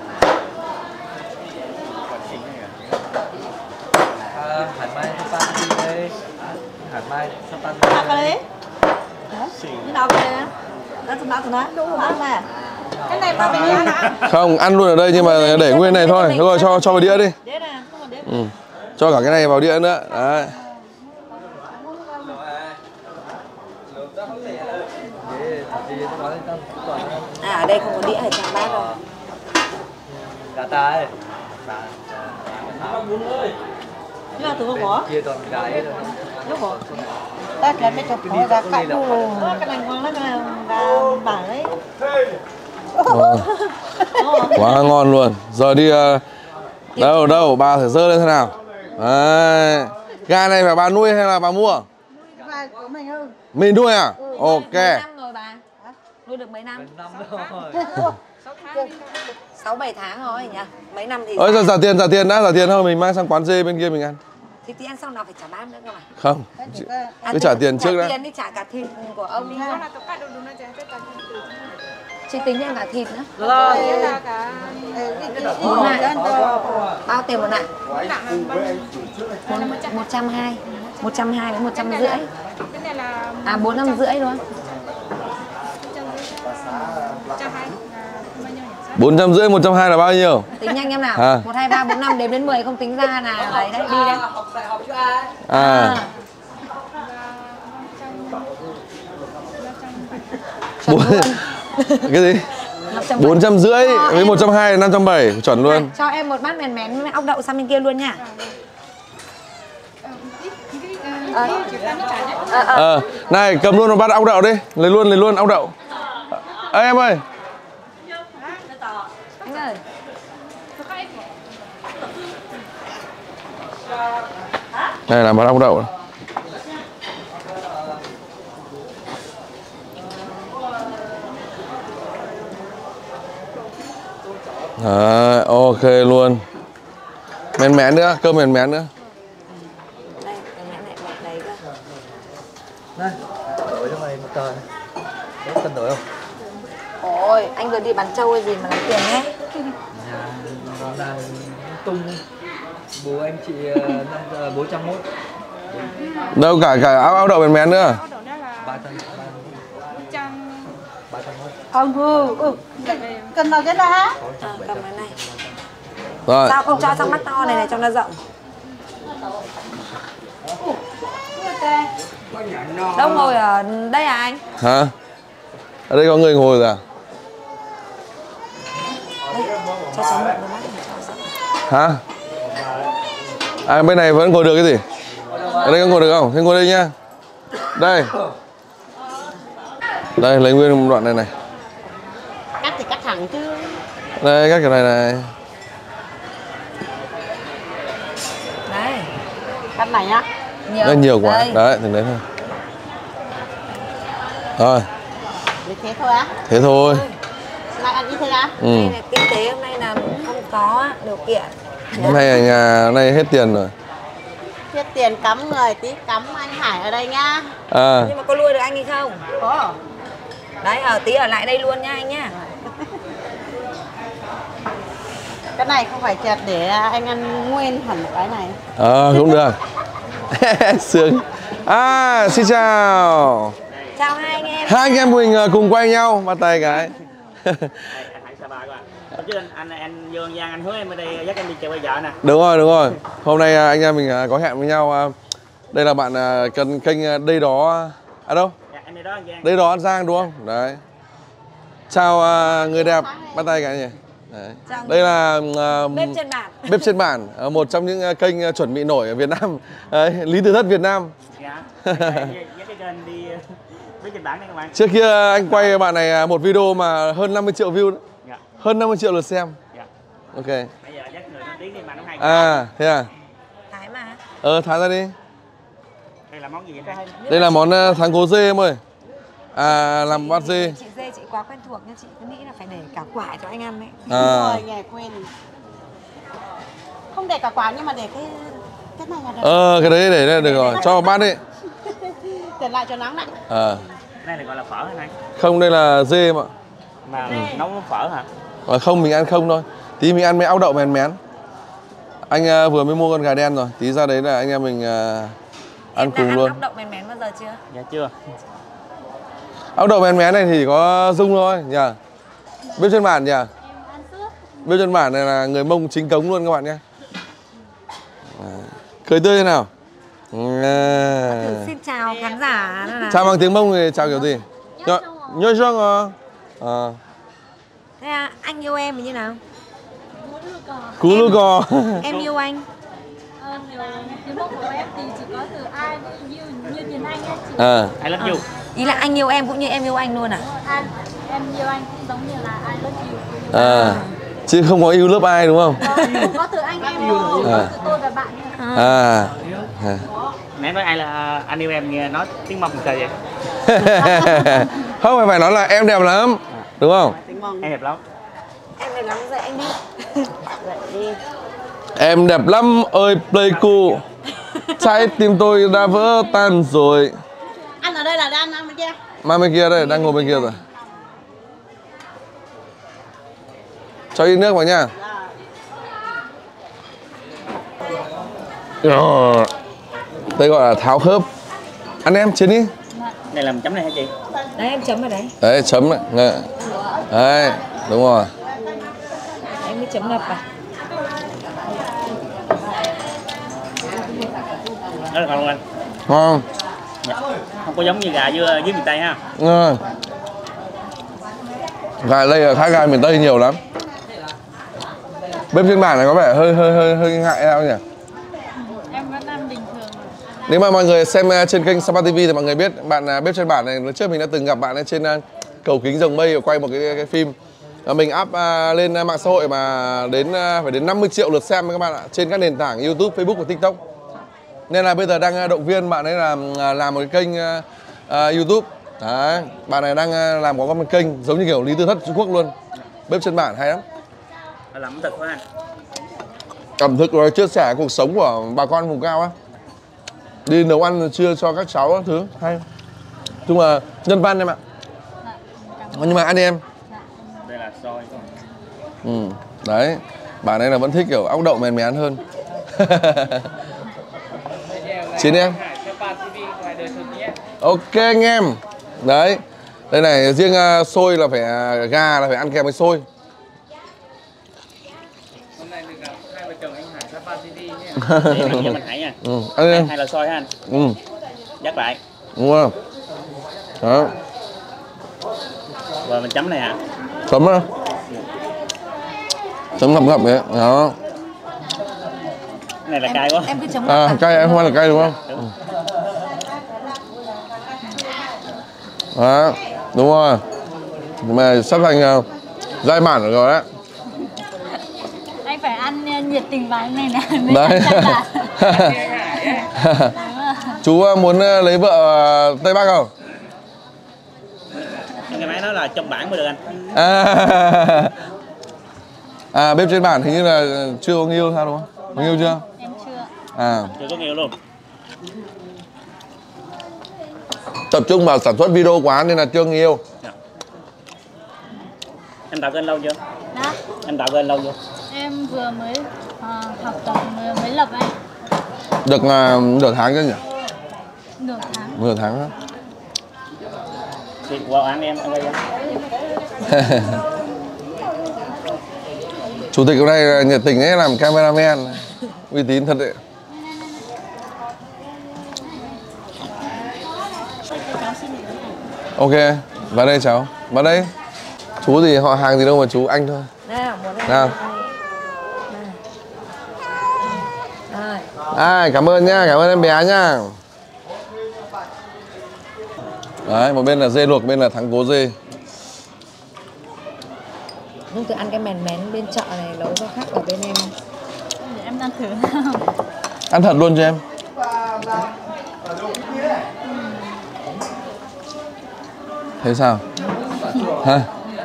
À, Hải Mai Sapa đi đây. Hải Mai Sapa đi
Ăn cái đấy. Như nào cái đấy? Đó tụi nó tụi nó đủ ăn nè. Cái này mà mình ăn à?
Không, ăn luôn ở đây nhưng mà để nguyên này thôi. Đúng rồi, cho cho vào đĩa đi.
Đĩa nè, không còn đĩa.
Ừ. Cho cả cái này vào đĩa nữa. Đấy.
À, ở đây không có đĩa ở trong bát rồi.
Gà ta ấy.
Nhưng mà tụi nó có.
Kia toàn gái rồi.
Nó có. Ta cái mấy chục có gà cạnh đủ. Cái này ngon lắm, cái này gà bản đấy.
Wow. Quá ngon luôn. Giờ đi uh, đâu đâu bà phải dơ lên thế nào. Đấy. Gà này phải bà nuôi hay là bà mua?
Gà của mình không?
Mình nuôi à?
Ừ,
Ok.
Mấy năm rồi bà? Nuôi được mấy năm?
Năm rồi.
sáu bảy tháng rồi nhỉ? Mấy năm thì
Ơi, giờ trả tiền, trả tiền đã, trả tiền thôi, mình mang sang quán dê bên kia mình ăn.
thì tí ăn xong nào phải trả bát nữa cơ mà.
Không.
À,
Cứ trả tiền trước
trả
đã.
tiền đi, trả cả thịt của ông đi
Nó
ha.
là tất cả đều đúng nó chạy tất cả từ.
Chị tính cho cả thịt nữa.
Rồi.
Đây là cả
Bốn nặng. Bao tiền một nặng?
nặng là bao nhiêu?
một trăm hai mươi. một trăm hai mươi với một trăm rưỡi.
Cái này là
À, bốn trăm rưỡi luôn.
bốn trăm rưỡi, một trăm hai là bao nhiêu?
Tính nhanh em nào.
À.
một, hai, ba, bốn, năm đếm đến mười không tính ra là đấy đấy, đi đấy.
À.
Chuẩn
Bốn-
luôn.
Cái gì? bốn trăm rưỡi với một trăm hai là năm trăm bảy, chuẩn luôn.
Cho em một bát mèn mén với ốc đậu sang bên kia luôn nha. Ờ. Ờ, ờ.
Ờ, này cầm luôn một bát ốc đậu đi, lấy luôn lấy luôn ốc đậu. Ê em ơi.
Anh ơi.
Này là bát ốc đậu. Đấy, ok luôn. Mén mén nữa, cơm mén mén nữa.
Đây, cái mén này mẹ đấy cơ.
Này, đổi cho mày một tờ này. Có cần đổi không?
Ôi, anh vừa đi bán trâu hay gì mà lấy tiền thế?
Nhà là tung bố anh chị bốn trăm mốt.
Đâu cả cả áo áo đậu mén mén nữa.
ba trăm ba trăm mốt.
Không, ừ, ừ. Cần vào cái đó hả?
À, cầm cái này.
Rồi.
Sao không cho trong mắt to này này cho nó rộng? Đâu ngồi ở đây à anh?
Hả? Ở đây có người ngồi rồi à?
Đây, cho cháu mượn một bát này cho rộng.
Hả? À, bên này vẫn ngồi được cái gì? Ở đây có ngồi được không? Thế ngồi đây nhá. Đây. Đây lấy nguyên đoạn này này.
Cắt thì cắt thẳng chứ.
Đây cắt cái này này.
Đấy.
Cắt này nhá.
Nhiều.
Đây nhiều quá.
Đây.
Đấy, từng đấy thôi. Rồi.
Để thế thôi á.
Thế thôi.
Lại ăn như thế nào?
Ừ.
Đây này, kinh tế hôm nay là không có điều kiện.
Hôm nay ở nhà hôm nay hết tiền rồi.
Hết tiền cắm người tí cắm anh Hải ở đây nhá.
À.
Nhưng mà có nuôi được anh hay không?
Có.
Đấy, ở tí ở lại đây luôn nha anh nhá.
Cái này không phải chẹt để anh ăn nguyên hẳn một cái này.
Ờ à, cũng được. Sướng. À xin chào.
Chào hai anh em.
Hai anh em mình cùng quay nhau bắt tay cái.
Chứ anh, anh anh vô An Giang anh hứa em ở đây dắt em đi chơi bây giờ nè.
Đúng rồi đúng rồi. Hôm nay anh em mình có hẹn với nhau. Đây là bạn cần kênh đây đó. À đâu?
Dạ, anh đây đó An Giang.
Đây đó An Giang đúng không? Đấy. Chào người đẹp bắt tay cái nhỉ. Đấy. Đây là uh,
bếp trên bản.
Bếp trên bản, một trong những kênh chuẩn bị nổi ở Việt Nam. Đấy, Lý Từ Thất Việt Nam.
Dạ. Dắt cái kênh đi bếp trên bản này các bạn.
Trước kia anh quay bạn này một video mà hơn năm mươi triệu view đấy.
Dạ.
Hơn năm mươi triệu lượt xem.
Dạ.
Ok.
Bây giờ dắt người nổi tiếng đi mà nó hay.
À, thế à?
Thái mà.
Ờ, thái ra đi.
Đây là món gì vậy?
Đây là món thắng cố dê em ơi. À, làm bát dê.
Chị dê chị quá quen thuộc nhưng chị cứ nghĩ là phải để cả quả cho anh ăn đấy.
À.
Rồi, nghe quên. Không để cả quả nhưng mà để cái cái này là được.
Ờ, cái đấy để đây được rồi, cho vào bát đi.
Để lại cho nóng lại.
À.
Cái này là gọi là phở hả anh?
Không, đây là dê mà.
Mà ừ. Nấu phở hả?
À, không, mình ăn không thôi. Tí mình ăn mấy áo đậu mèn mén. Anh uh, vừa mới mua con gà đen rồi. Tí ra đấy là anh em mình uh, ăn
em
cùng
ăn
luôn.
ốc đậu mèn mén bao giờ chưa?
Dạ chưa.
Ốc đậu mèn mén này thì có Dung thôi nhỉ. Bếp trên bản nhỉ. Bếp trên bản này là người Mông chính cống luôn các bạn nhé. Cười tươi thế nào? À.
Thử xin chào khán giả. Là...
Chào bằng tiếng Mông thì chào kiểu gì? Nhoi rong à. À.
Thế à, anh yêu em thì như nào?
Cú lú cò.
Em yêu anh.
Ờ, nếu mong của em thì chỉ có từ ai như như tiền anh ấy chị.
À.
I love you.
Ý là anh yêu em cũng như em yêu anh luôn à?
Anh em yêu anh cũng giống như là I love you.
À. Chứ không có yêu lớp ai đúng không?
Không có từ anh em thôi, có từ tôi và bạn thôi.
À. À.
Nãy nói ai là anh yêu em nghe nói tiếng Mông sao vậy?
Không phải phải nói là em đẹp lắm, đúng không?
Em đẹp lắm.
Em đẹp lắm dậy anh đi. Dậy đi.
Em đẹp lắm ơi Pleiku. Trái tim tôi đã vỡ tan rồi.
Ăn ở đây là đang ăn bên kia.
Mà bên kia đây, đang ngồi bên kia rồi. Cho ít nước vào nha. Đây gọi là tháo khớp. Ăn em, chiến đi.
Này làm chấm này hả chị?
Đấy em chấm vào đấy.
Đấy, chấm đấy. Đấy, đúng rồi.
Em mới chấm ngập à?
Đó là ngon luôn anh.
Ngon.
Dạ. Không có giống như gà dưới, dưới miền Tây ha.
Ừ. Gà đây là khác gà miền Tây nhiều lắm. Bếp trên bản này có vẻ hơi hơi hơi hơi ngại sao nhỉ?
Em vẫn ăn bình thường.
Nếu mà mọi người xem trên kênh Sapa ti vi thì mọi người biết bạn bếp trên bản này lần trước mình đã từng gặp bạn ấy trên cầu kính rồng mây và quay một cái, cái phim. Mình up lên mạng xã hội mà đến phải đến năm mươi triệu lượt xem các bạn ạ, trên các nền tảng YouTube, Facebook và TikTok. Nên là bây giờ đang động viên bạn ấy làm làm một cái kênh uh, YouTube. Đấy, bạn này đang làm có một kênh giống như kiểu Lý Tư Thất Trung Quốc luôn. Bếp trên bản hay lắm.
Làm ẩm thực quá.
Ẩm thực rồi chia sẻ cuộc sống của bà con vùng cao á. Đi nấu ăn chưa cho các cháu các thứ hay. Chung là nhân văn em ạ. Nhưng mà ăn đi em.
Đây là xôi.
Ừ, đấy. Bà này là vẫn thích kiểu ốc đậu mèn mén hơn. Chín em. Ok anh em. Đấy. Đây này, riêng uh, xôi là phải uh, gà là phải ăn kèm với xôi.
Hôm nay được gặp hai vợ chồng anh Hải Sapa ti vi nhé. Để mình cho mình Hải nha.
Ừ, ăn đi em.
Hay là xôi ha anh?
Ừ.
Dắt lại.
Đúng không? Đó.
Rồi mình chấm này hả?
Chấm á. Chấm ngập ngập đấy. Đó.
Cái này là cay quá.
Em cứ chấm
À,
ngập.
cay, em không ăn là cay đúng không?
Đúng.
Đó. Đúng rồi. Mà sắp thành uh, giai bản rồi đấy.
Anh phải ăn nhiệt tình vào này nè.
Đấy. Chú uh, muốn uh, lấy vợ uh, Tây Bắc không?
Cái máy đó là trong bản mới được anh.
À, à bếp trên bản hình như là chưa có người yêu sao đúng không? Có người yêu chưa?
Em chưa.
À.
Chưa có nhiều luôn.
Tập trung vào sản xuất video quá nên là chưa người yêu.
Dạ. Anh tạo kênh lâu chưa?
Đó.
Anh tạo kênh lâu chưa?
Em vừa mới uh, học tập mới, mới lập anh.
Được uh, nửa tháng chưa nhỉ?
Nửa tháng.
Nửa tháng đó.
Thì vào ăn em ăn đây.
Chủ tịch hôm nay nhiệt tình ấy, làm cameraman uy tín thật đấy. Ok, vào đây cháu, vào đây. Chú thì họ hàng gì đâu mà chú anh thôi.
Nào, muốn đây.
Nào.
Rồi.
À, cảm ơn nhá, cảm ơn em bé nhá. Đấy, một bên là dê luộc, bên là thắng cố dê.
Không tự ăn cái mèn mén bên chợ này nấu có khác ở bên em không?
Để em ăn thử.
Ăn thật luôn cho em. Thế sao? Hả?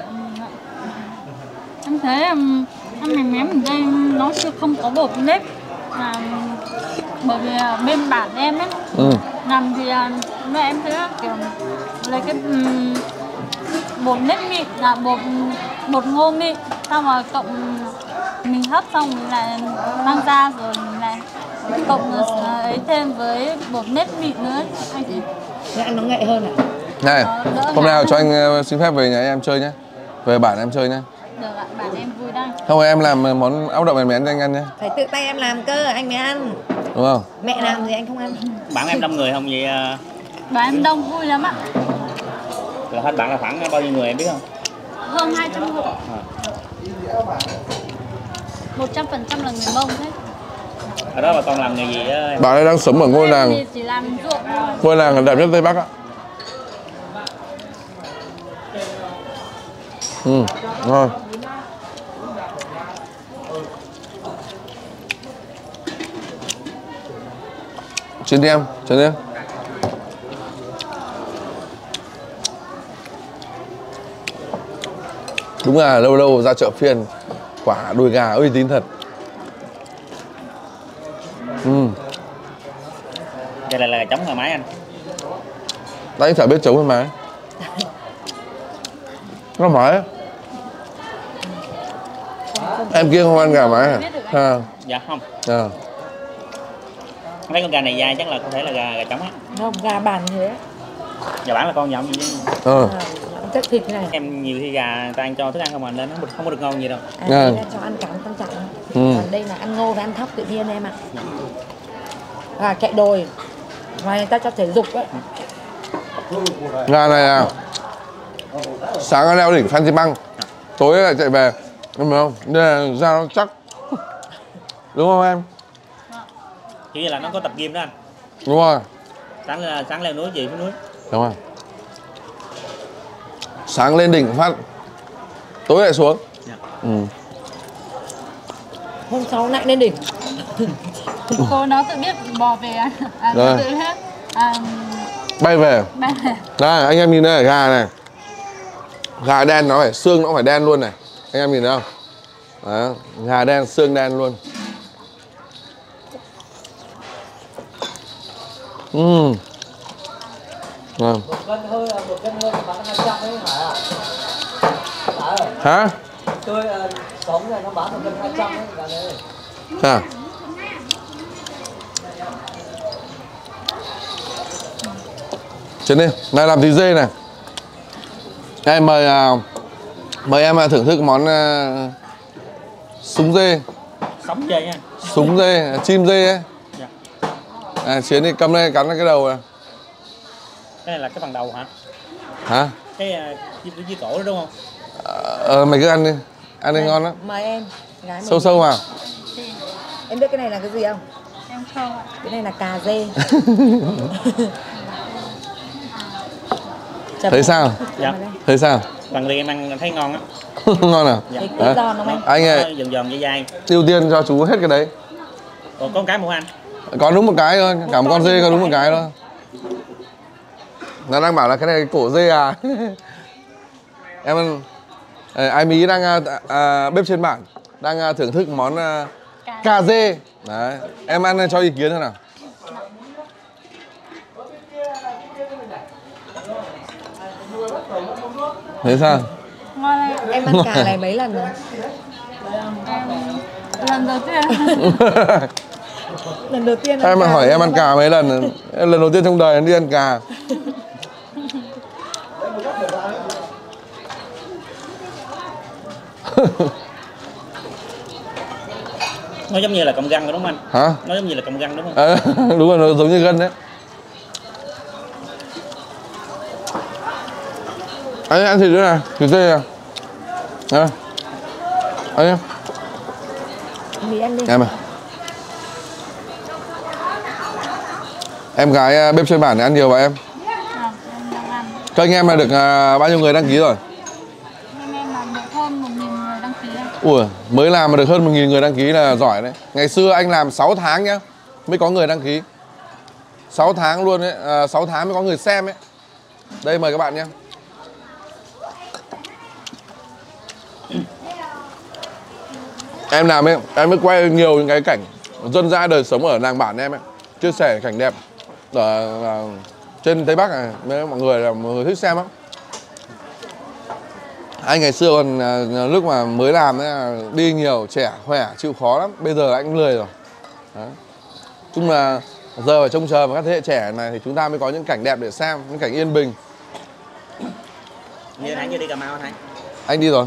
Em thấy um, ăn mèn mén ở đây nó chưa không có bột nếp. À, bởi vì uh, bên bản em ấy
Ừ.
làm thì uh, mẹ em thấy kiểu lấy cái um, bột nếp mịn là bột bột ngô mịn, xong rồi cộng mình hấp xong mình lại mang ra rồi mình lại cộng uh, ấy thêm với bột nếp mịn nữa anh chị.
Thế ăn nó ngậy hơn à?
Này,
Đỡ
hôm nào
ngán
cho
hơn.
anh uh, xin phép về nhà em chơi nhé. Về bản em chơi nhé.
Được ạ, bạn em vui đây.
Không, em làm món ốc đậu mèn mén cho anh ăn nhé.
Phải tự tay em làm cơ, anh mới ăn.
Đúng không?
Mẹ làm gì anh không ăn.
Bạn em đông người không vậy?
Bạn em đông vui lắm ạ.
Là hết bạn là khoảng bao nhiêu người em biết không?
Hơn hai trăm hộ. một trăm phần trăm là người Mông đấy.
Ở đó bà con làm nghề gì á?
Bạn ấy đang sống ở ngôi
Em
làng,
thì chỉ làm ruộng thôi.
ngôi làng đẹp nhất Tây Bắc ạ. Ừ, ngon. Trên đi em, trên đi em. Đúng là lâu lâu ra chợ phiên, quả đùi gà uy tín thật. Ừ.
Đây là, là chống thoải mái anh.
Đấy, anh chả biết chống thoải mái. Nó phải. Em kia không ăn gà mái hả? À.
Dạ không.
À.
Mấy con gà này dai chắc là có thể là gà gà trống á.
Không, gà bản thế.
Gà bản là con nhộng gì chứ.
Ờ.
À, chất thịt này.
Em nhiều khi gà người ta ăn cho thức ăn không mà nên nó không có được ngon gì đâu.
À,
À.
đây là cho ăn cám quan trọng.
Ừ.
Còn đây là ăn ngô và ăn thóc tự nhiên em ạ. À, chạy đồi. Ngoài người ta cho thể dục ấy.
Gà này à, sáng nó leo đỉnh Phan Xi Păng, tối lại chạy về, em hiểu không? Đây là da nó chắc, đúng không em?
Kiểu như là nó có tập gym đó anh.
Đúng rồi.
Sáng là sáng leo núi gì xuống núi.
Đúng rồi. Sáng lên đỉnh phát, tối lại xuống.
Dạ.
Ừ.
Hôm sau lại lên đỉnh.
Cô nó tự biết bò về à, à
Đây.
tự hết. À,
Bay về.
bay về.
Đây, anh em nhìn đây, gà này. Gà đen nó phải, xương nó phải đen luôn này. Anh em nhìn thấy không? Đó, gà đen, xương đen luôn. Ừm. Ngon.
Một cân hơi là một cân hơi bán hai trăm đấy Hải à? Hải ơi,
Hả?
tôi uh, sống này nó bán một cân hai trăm đấy gà này.
À. Trên đi, này làm thịt dê này. Em mời uh, mời em uh, thưởng thức món uh, súng dê.
Sống chơi nha.
Súng dê, chim dê ấy.
Dạ.
À, Chiến đi cầm đây cắn cái đầu này.
Cái này là cái phần đầu hả?
Hả?
Cái uh, dưới cổ đó đúng không?
Ờ, mày cứ ăn đi. Ăn đi
Này,
ngon lắm.
mời em. Gái mời
Sâu
em.
sâu vào.
Em biết cái này là cái gì không?
Em không ạ.
Cái này là cà dê.
Thấy sao?
Dạ.
Thấy sao?
Lần thì em ăn thấy ngon á.
Ngon à?
Dạ.
Cái giòn không anh?
Anh ơi,
Giòn giòn dai dai.
ưu tiên cho chú hết cái đấy.
Còn có một cái mua anh.
Có đúng một cái thôi, cả một con dê có đúng một cái thôi. Nó đang bảo là cái này cái cổ dê à. Em ai Mỹ đang à, à, bếp trên bản đang à, thưởng thức món à, cà dê. Đấy, em ăn cho ý kiến thế nào? Thế sao?
Ngon đấy.
Em ăn cà này mấy lần rồi?
Em lần đầu tiên.
Lần đầu tiên
Em mà hỏi em ăn cà mấy lần? Lần đầu tiên trong đời em đi ăn cà.
Nó giống như là cọng gân rồi đúng không anh?
Hả?
Nó giống như là cọng gân đúng không?
À, đúng rồi, nó giống như gân đấy. Anh ăn thịt nữa này, thịt dê à? À. Anh em.
Mì ăn đi.
Em à. Em gái bếp trên bản này ăn nhiều vậy em?
À, em đang ăn.
Kênh em là được uh, bao nhiêu người đăng ký rồi?
Em em làm được hơn một nghìn người đăng ký đấy.
Ủa, mới làm mà được hơn một nghìn người đăng ký là giỏi đấy. Ngày xưa anh làm sáu tháng nhá, mới có người đăng ký. sáu tháng luôn đấy, uh, sáu tháng mới có người xem ấy. Đây mời các bạn nhé. Em làm ấy, em mới quay nhiều những cái cảnh dân dã đời sống ở làng bản em ấy, chia sẻ cảnh đẹp ở uh, trên Tây Bắc này, với mọi người là mọi người thích xem lắm. Anh ngày xưa còn uh, lúc mà mới làm ấy, đi nhiều, trẻ, khỏe, chịu khó lắm. Bây giờ anh lười rồi. Đấy. Chung là giờ phải trông chờ vào các thế hệ trẻ này thì chúng ta mới có những cảnh đẹp để xem, những cảnh yên bình.
Như nãy như đi Cà Mau anh.
Anh đi rồi.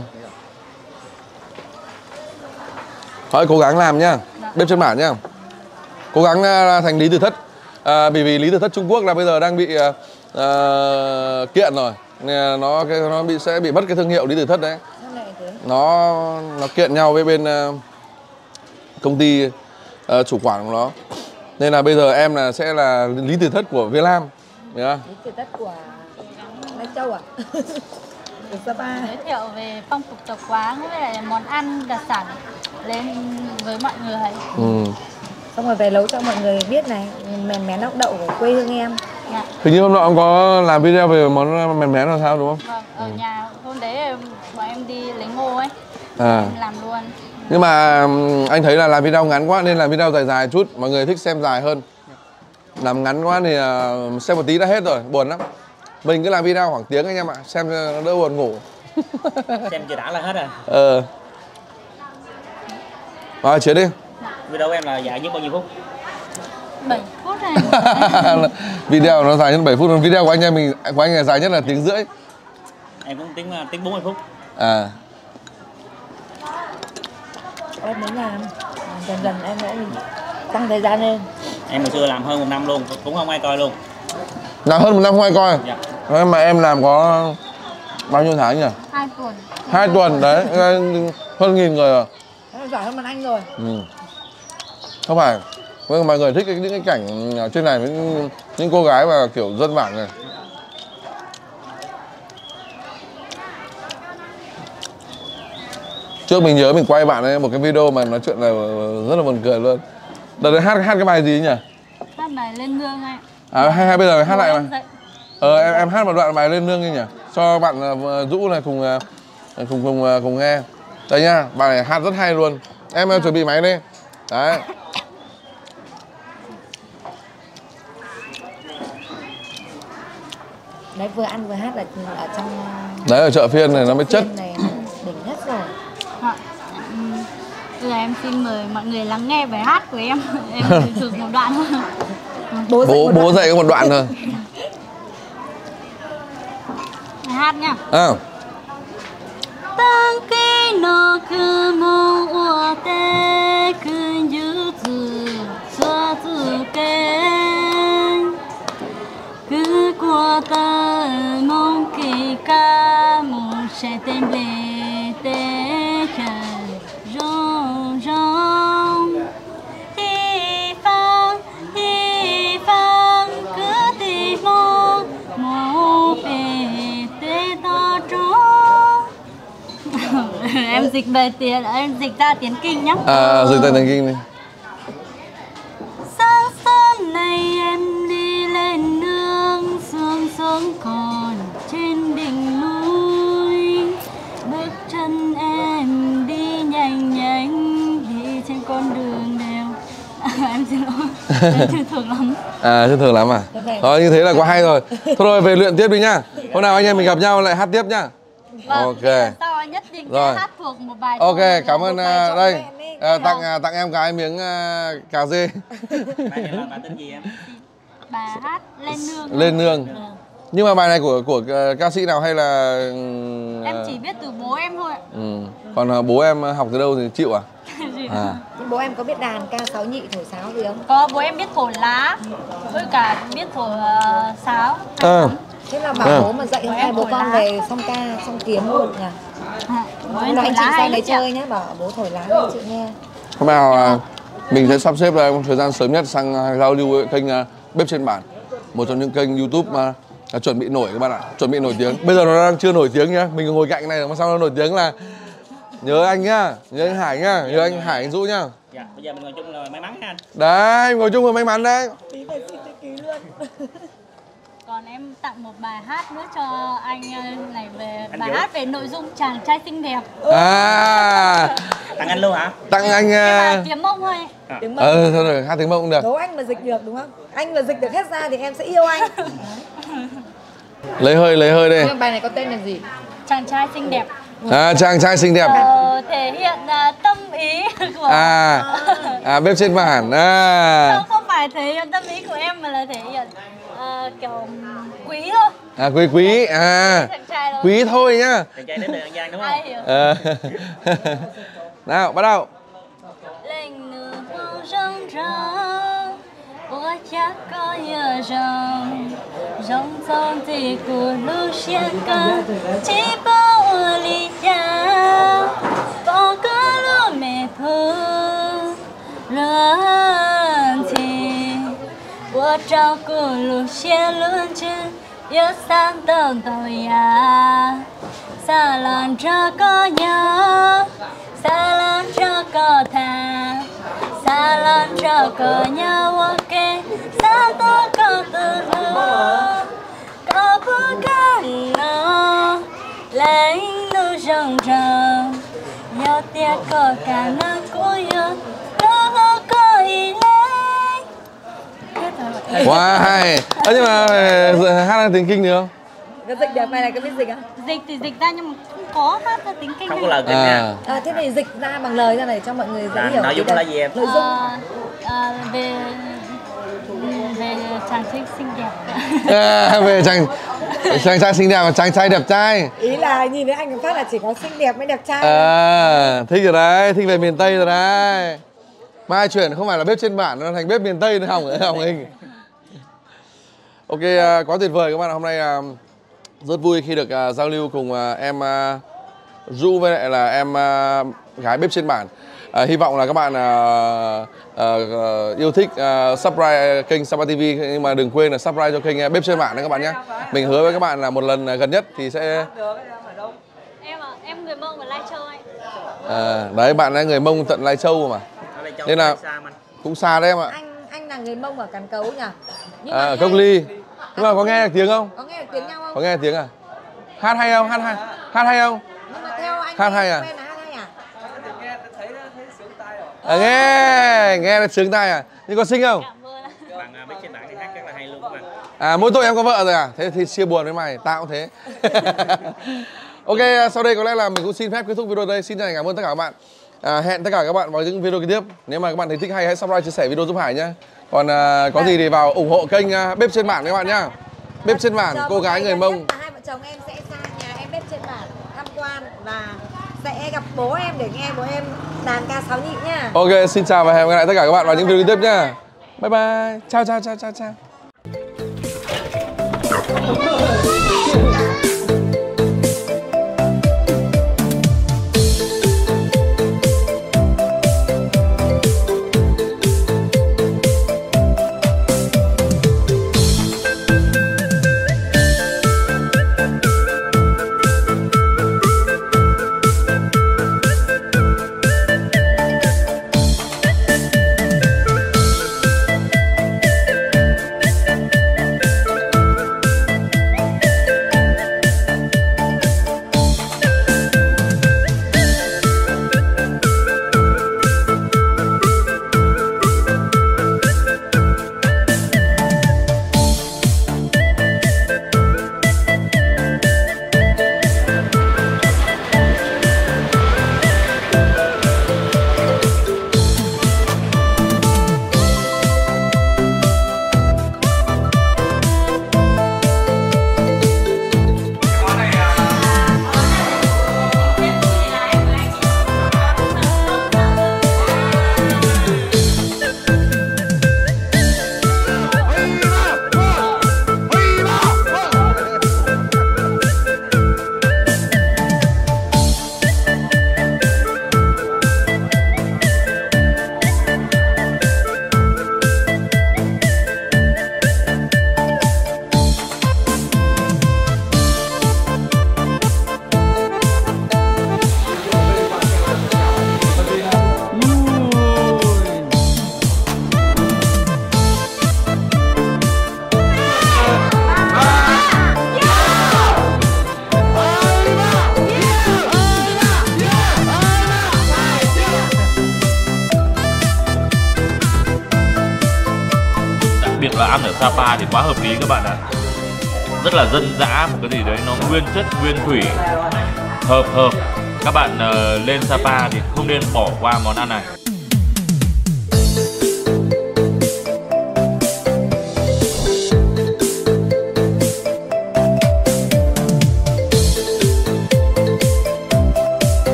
Thôi cố gắng làm nhá, bếp trên bản nhá. Cố gắng uh, thành Lý Tử Thất. À, vì vì Lý Tử Thất Trung Quốc là bây giờ đang bị uh, uh, kiện rồi. Nên nó cái nó bị sẽ bị mất cái thương hiệu Lý Tử Thất đấy. Nó nó kiện nhau với bên uh, công ty uh, chủ quản của nó. Nên là bây giờ em là sẽ là Lý Tử Thất của Việt Nam. Hiểu không?
Lý Tử Thất của Lai Châu à? Của Sapa.
Giới thiệu về phong tục tập quán với lại món ăn đặc sản lên với mọi người.
Ừ.
Xong rồi về nấu cho mọi người biết này, mèn mén ốc đậu của quê hương em.
Dạ.
Hình như hôm nọ ông có làm video về món mèn mén là sao đúng không?
Vâng, ở ừ. nhà hôm đấy bọn em đi lấy ngô ấy.
À.
Em làm luôn.
Nhưng mà anh thấy là làm video ngắn quá nên làm video dài dài chút, mọi người thích xem dài hơn. Làm ngắn quá thì xem một tí đã hết rồi, buồn lắm. Mình cứ làm video khoảng tiếng anh em ạ, xem nó đỡ buồn ngủ.
Xem chưa đã là hết rồi.
Ờ. Rồi, chuyển đi.
Video em là dài nhất bao nhiêu phút?
bảy phút này.
Video nó dài nhất bảy phút, video của anh em mình của anh là dài nhất là tiếng rưỡi.
Em cũng tiếng tiếng bốn mươi phút.
À.
Em mới làm, dần dần em sẽ tăng thời gian lên.
Em hồi xưa làm hơn một năm luôn, cũng không ai coi luôn.
Làm hơn một năm không ai coi.
Dạ.
Nói mà em làm có bao nhiêu tháng nhỉ?
Hai tuần.
Hai tuần đấy, hơn nghìn người rồi.
Em giỏi hơn bọn anh rồi.
Ừ. Không phải, nhưng mọi người thích những cái cảnh trên này với những, những cô gái mà kiểu dân bản này. Trước mình nhớ mình quay bạn ấy một cái video mà nói chuyện là rất là buồn cười luôn. Đợt đấy hát hát cái bài gì nhỉ?
Hát bài Lên Nương anh.
À hay, hay bây giờ hát lại mà.
Dậy.
Ờ em em hát một đoạn bài Lên Nương đi nhỉ? Cho bạn uh, Dũ này cùng uh, cùng cùng uh, cùng nghe. Đây nhá, bài này hát rất hay luôn. Em uh, chuẩn bị máy đi. Đấy.
Đấy vừa ăn vừa hát là ở trong
Đấy ở chợ phiên này nó mới chất.
này đỉnh nhất rồi.
Dạ. Bây giờ em xin mời mọi người lắng nghe bài hát của em. Em thử một đoạn thôi.
Bố dạy
Bố
một
bố
đoạn.
dạy có một đoạn thôi.
Bài hát nhá.
À.
Tăng cây nọ cứ mong ua tê cứ như từ xóa từ kênh cứ qua ta mong kỳ ca mong sẽ tên lệ tê chân rong rong hi phang hi phang cứ tìm mong mong về Em dịch về tiền, em dịch ra tiếng Kinh nhá.
À, dịch ra tiếng Kinh đi.
Sáng sớm này em đi lên nương, xuống xuống còn trên đỉnh núi. Bước chân em đi nhanh nhanh, đi trên con đường đèo. À, em xin lỗi, em chưa thường lắm.
À, chưa thường lắm à? Rồi, như thế là quá hay rồi. Thôi rồi, về luyện tiếp đi nhá. Hôm nào anh em mình gặp nhau lại hát tiếp nhá.
Vâng,
Ok.
sau anh nhất định
Rồi.
sẽ hát thuộc một bài.
Ok,
thơ.
cảm ơn. Uh, đây, uh, tặng uh, tặng em cái miếng uh, cà dê.
Bài này là bài tên gì em?
Bài hát Lên Nương.
Lên nương.
Ừ.
Nhưng mà bài này của của uh, ca sĩ nào hay là uh,
Em chỉ biết từ bố em thôi ạ.
ừ. Còn uh, bố em học từ đâu thì chịu à? À.
Bố em có biết đàn ca sáo nhị thổi sáo gì không?
Có, bố em biết thổi lá với cả biết thổi uh, sáo.
À.
Thế là bảo
À.
bố mà dạy hai bố con về xong ca xong kiếm luôn nhỉ?
À, bố em
Hôm nào
thổi
anh chị
lá hay
sang đấy
lắm chị ạ.
chơi nhé, bảo bố thổi lá cho chị nghe.
Hôm nào uh, mình sẽ sắp xếp ra trong thời gian sớm nhất sang uh, giao lưu với kênh uh, Bếp Trên Bản, một trong những kênh YouTube mà uh, chuẩn bị nổi các bạn ạ, chuẩn bị nổi tiếng. Bây giờ nó đang chưa nổi tiếng nhá, mình ngồi cạnh này mà sao nó nổi tiếng là nhớ anh nhá, nhớ anh Hải nhá, nhớ anh Hải anh Dũ nhá.
Dạ, bây giờ mình ngồi chung là may mắn ha anh.
Đấy, ngồi chung là may mắn đấy.
Còn em tặng một bài hát nữa cho anh uh, này về
Anh
bài
Vũ.
hát về nội dung chàng trai xinh đẹp.
À,
Tặng anh luôn hả?
tặng anh
Bài
uh...
tiếng Mông thôi.
Tiếng Mông.
ờ thôi rồi, hát tiếng Mông cũng được.
Đố anh mà dịch được đúng không? Anh mà dịch được hết ra thì em sẽ yêu anh.
Lấy hơi, lấy hơi đây.
Nhưng bài này có tên là gì?
Chàng trai xinh đẹp.
À, chàng trai xinh đẹp.
Ờ, thể hiện uh, tâm ý của
À, à Bếp Trên Bản. À,
không, không phải thể hiện tâm ý của em mà là thể hiện uh, kiểu quý thôi.
à quý quý. À,
Chàng trai thôi.
quý thôi nhá.
Chàng trai đến từ An Giang đúng không?
Ai hiểu.
À. Nào, bắt đầu.
令怒后生长，我家高野上，让从地古路线根，几把我离家，包个路没头人情，我照顾路线轮圈，有三等豆芽，撒浪这个鸟。 Salam cho cô thà, salam cho cô nhau ok, sao tôi có từ hứa, có bữa càng nó, lấy nu rong rong, nhau tiếc có cả năng của yêu, có có ý lấy.
Wow, hay. Ơ nhưng mà ờ, hát tiếng Kinh được không?
Có dịch được bài này có biết dịch không?
Dịch thì dịch ra nhưng mà không có hát ra tiếng Kinh.
Không có lời Kinh nha.
À, thế thì dịch ra bằng lời ra này cho mọi người dễ
Dạ,
hiểu.
nội dung
Thì
là
đây,
gì em?
Nội dung
Ờ, ờ, về về chàng trai xinh đẹp.
À, về chàng chàng trai xinh đẹp và chàng trai đẹp trai.
ý là nhìn thấy anh phát là chỉ có xinh đẹp mới đẹp trai.
À, thích rồi đấy, thích về miền Tây rồi đấy. Mai chuyển không phải là Bếp Trên Bản, nó thành Bếp miền Tây nữa Hồng, Hồng Hình. Ok, uh, quá tuyệt vời các bạn. Hôm nay uh, rất vui khi được uh, giao lưu cùng uh, em uh, Du với lại là em uh, gái Bếp Trên Bản. Uh, hy vọng là các bạn uh, uh, uh, yêu thích uh, subscribe kênh Sapa ti vi, nhưng mà đừng quên là subscribe cho kênh uh, Bếp Trên Bản đấy các bạn nhé. Mình hứa với các bạn là một lần uh, gần nhất thì sẽ
Em à, em người Mông ở Lai Châu anh.
à, đấy bạn là người Mông tận Lai Châu mà. Nên là cũng xa đấy em ạ.
Anh anh là người Mông ở Càn Cấu nhỉ? Nhưng
À,
mà
Cốc
nghe-
Ly. Nhưng mà có nghe được tiếng không?
Có nghe được tiếng nhau không?
Có nghe được tiếng à? Hát hay không? Hát hay. Hát hay không?
Nhưng mà theo anh
Hát hay à?
quen là hát hay à?
À, nghe, nghe là sướng tai à? Nhưng có xinh không?
Bạn Bếp Trên Bản thì hát rất là hay luôn các bạn.
À, mỗi tội em có vợ rồi à? Thế thì chia buồn với mày, tao cũng thế. Ok, sau đây có lẽ là mình cũng xin phép kết thúc video đây. Xin chào cảm ơn tất cả các bạn. À, hẹn tất cả các bạn vào những video kế tiếp. Nếu mà các bạn thấy thích hay hãy subscribe, chia sẻ video giúp Hải nhá. Còn à, có gì thì vào ủng hộ kênh à, Bếp Trên Bản các bạn nhá. Bếp Trên Bản,
Chờ
cô
một
gái
ngày
người
gần
Mông.
nhất là hai vợ chồng em sẽ sang nhà em Bếp Trên Bản tham quan và sẽ gặp bố em để nghe bố em đàn ca sáo nhị nhá.
Ok, xin chào và hẹn gặp lại tất cả các bạn vào những video kế tiếp nhá. Bye bye. Chào chào chào chào chào.
ăn ở Sapa thì quá hợp lý các bạn ạ. Rất là dân dã, một cái gì đấy nó nguyên chất nguyên thủy, hợp hợp. Các bạn uh, lên Sapa thì không nên bỏ qua món ăn này.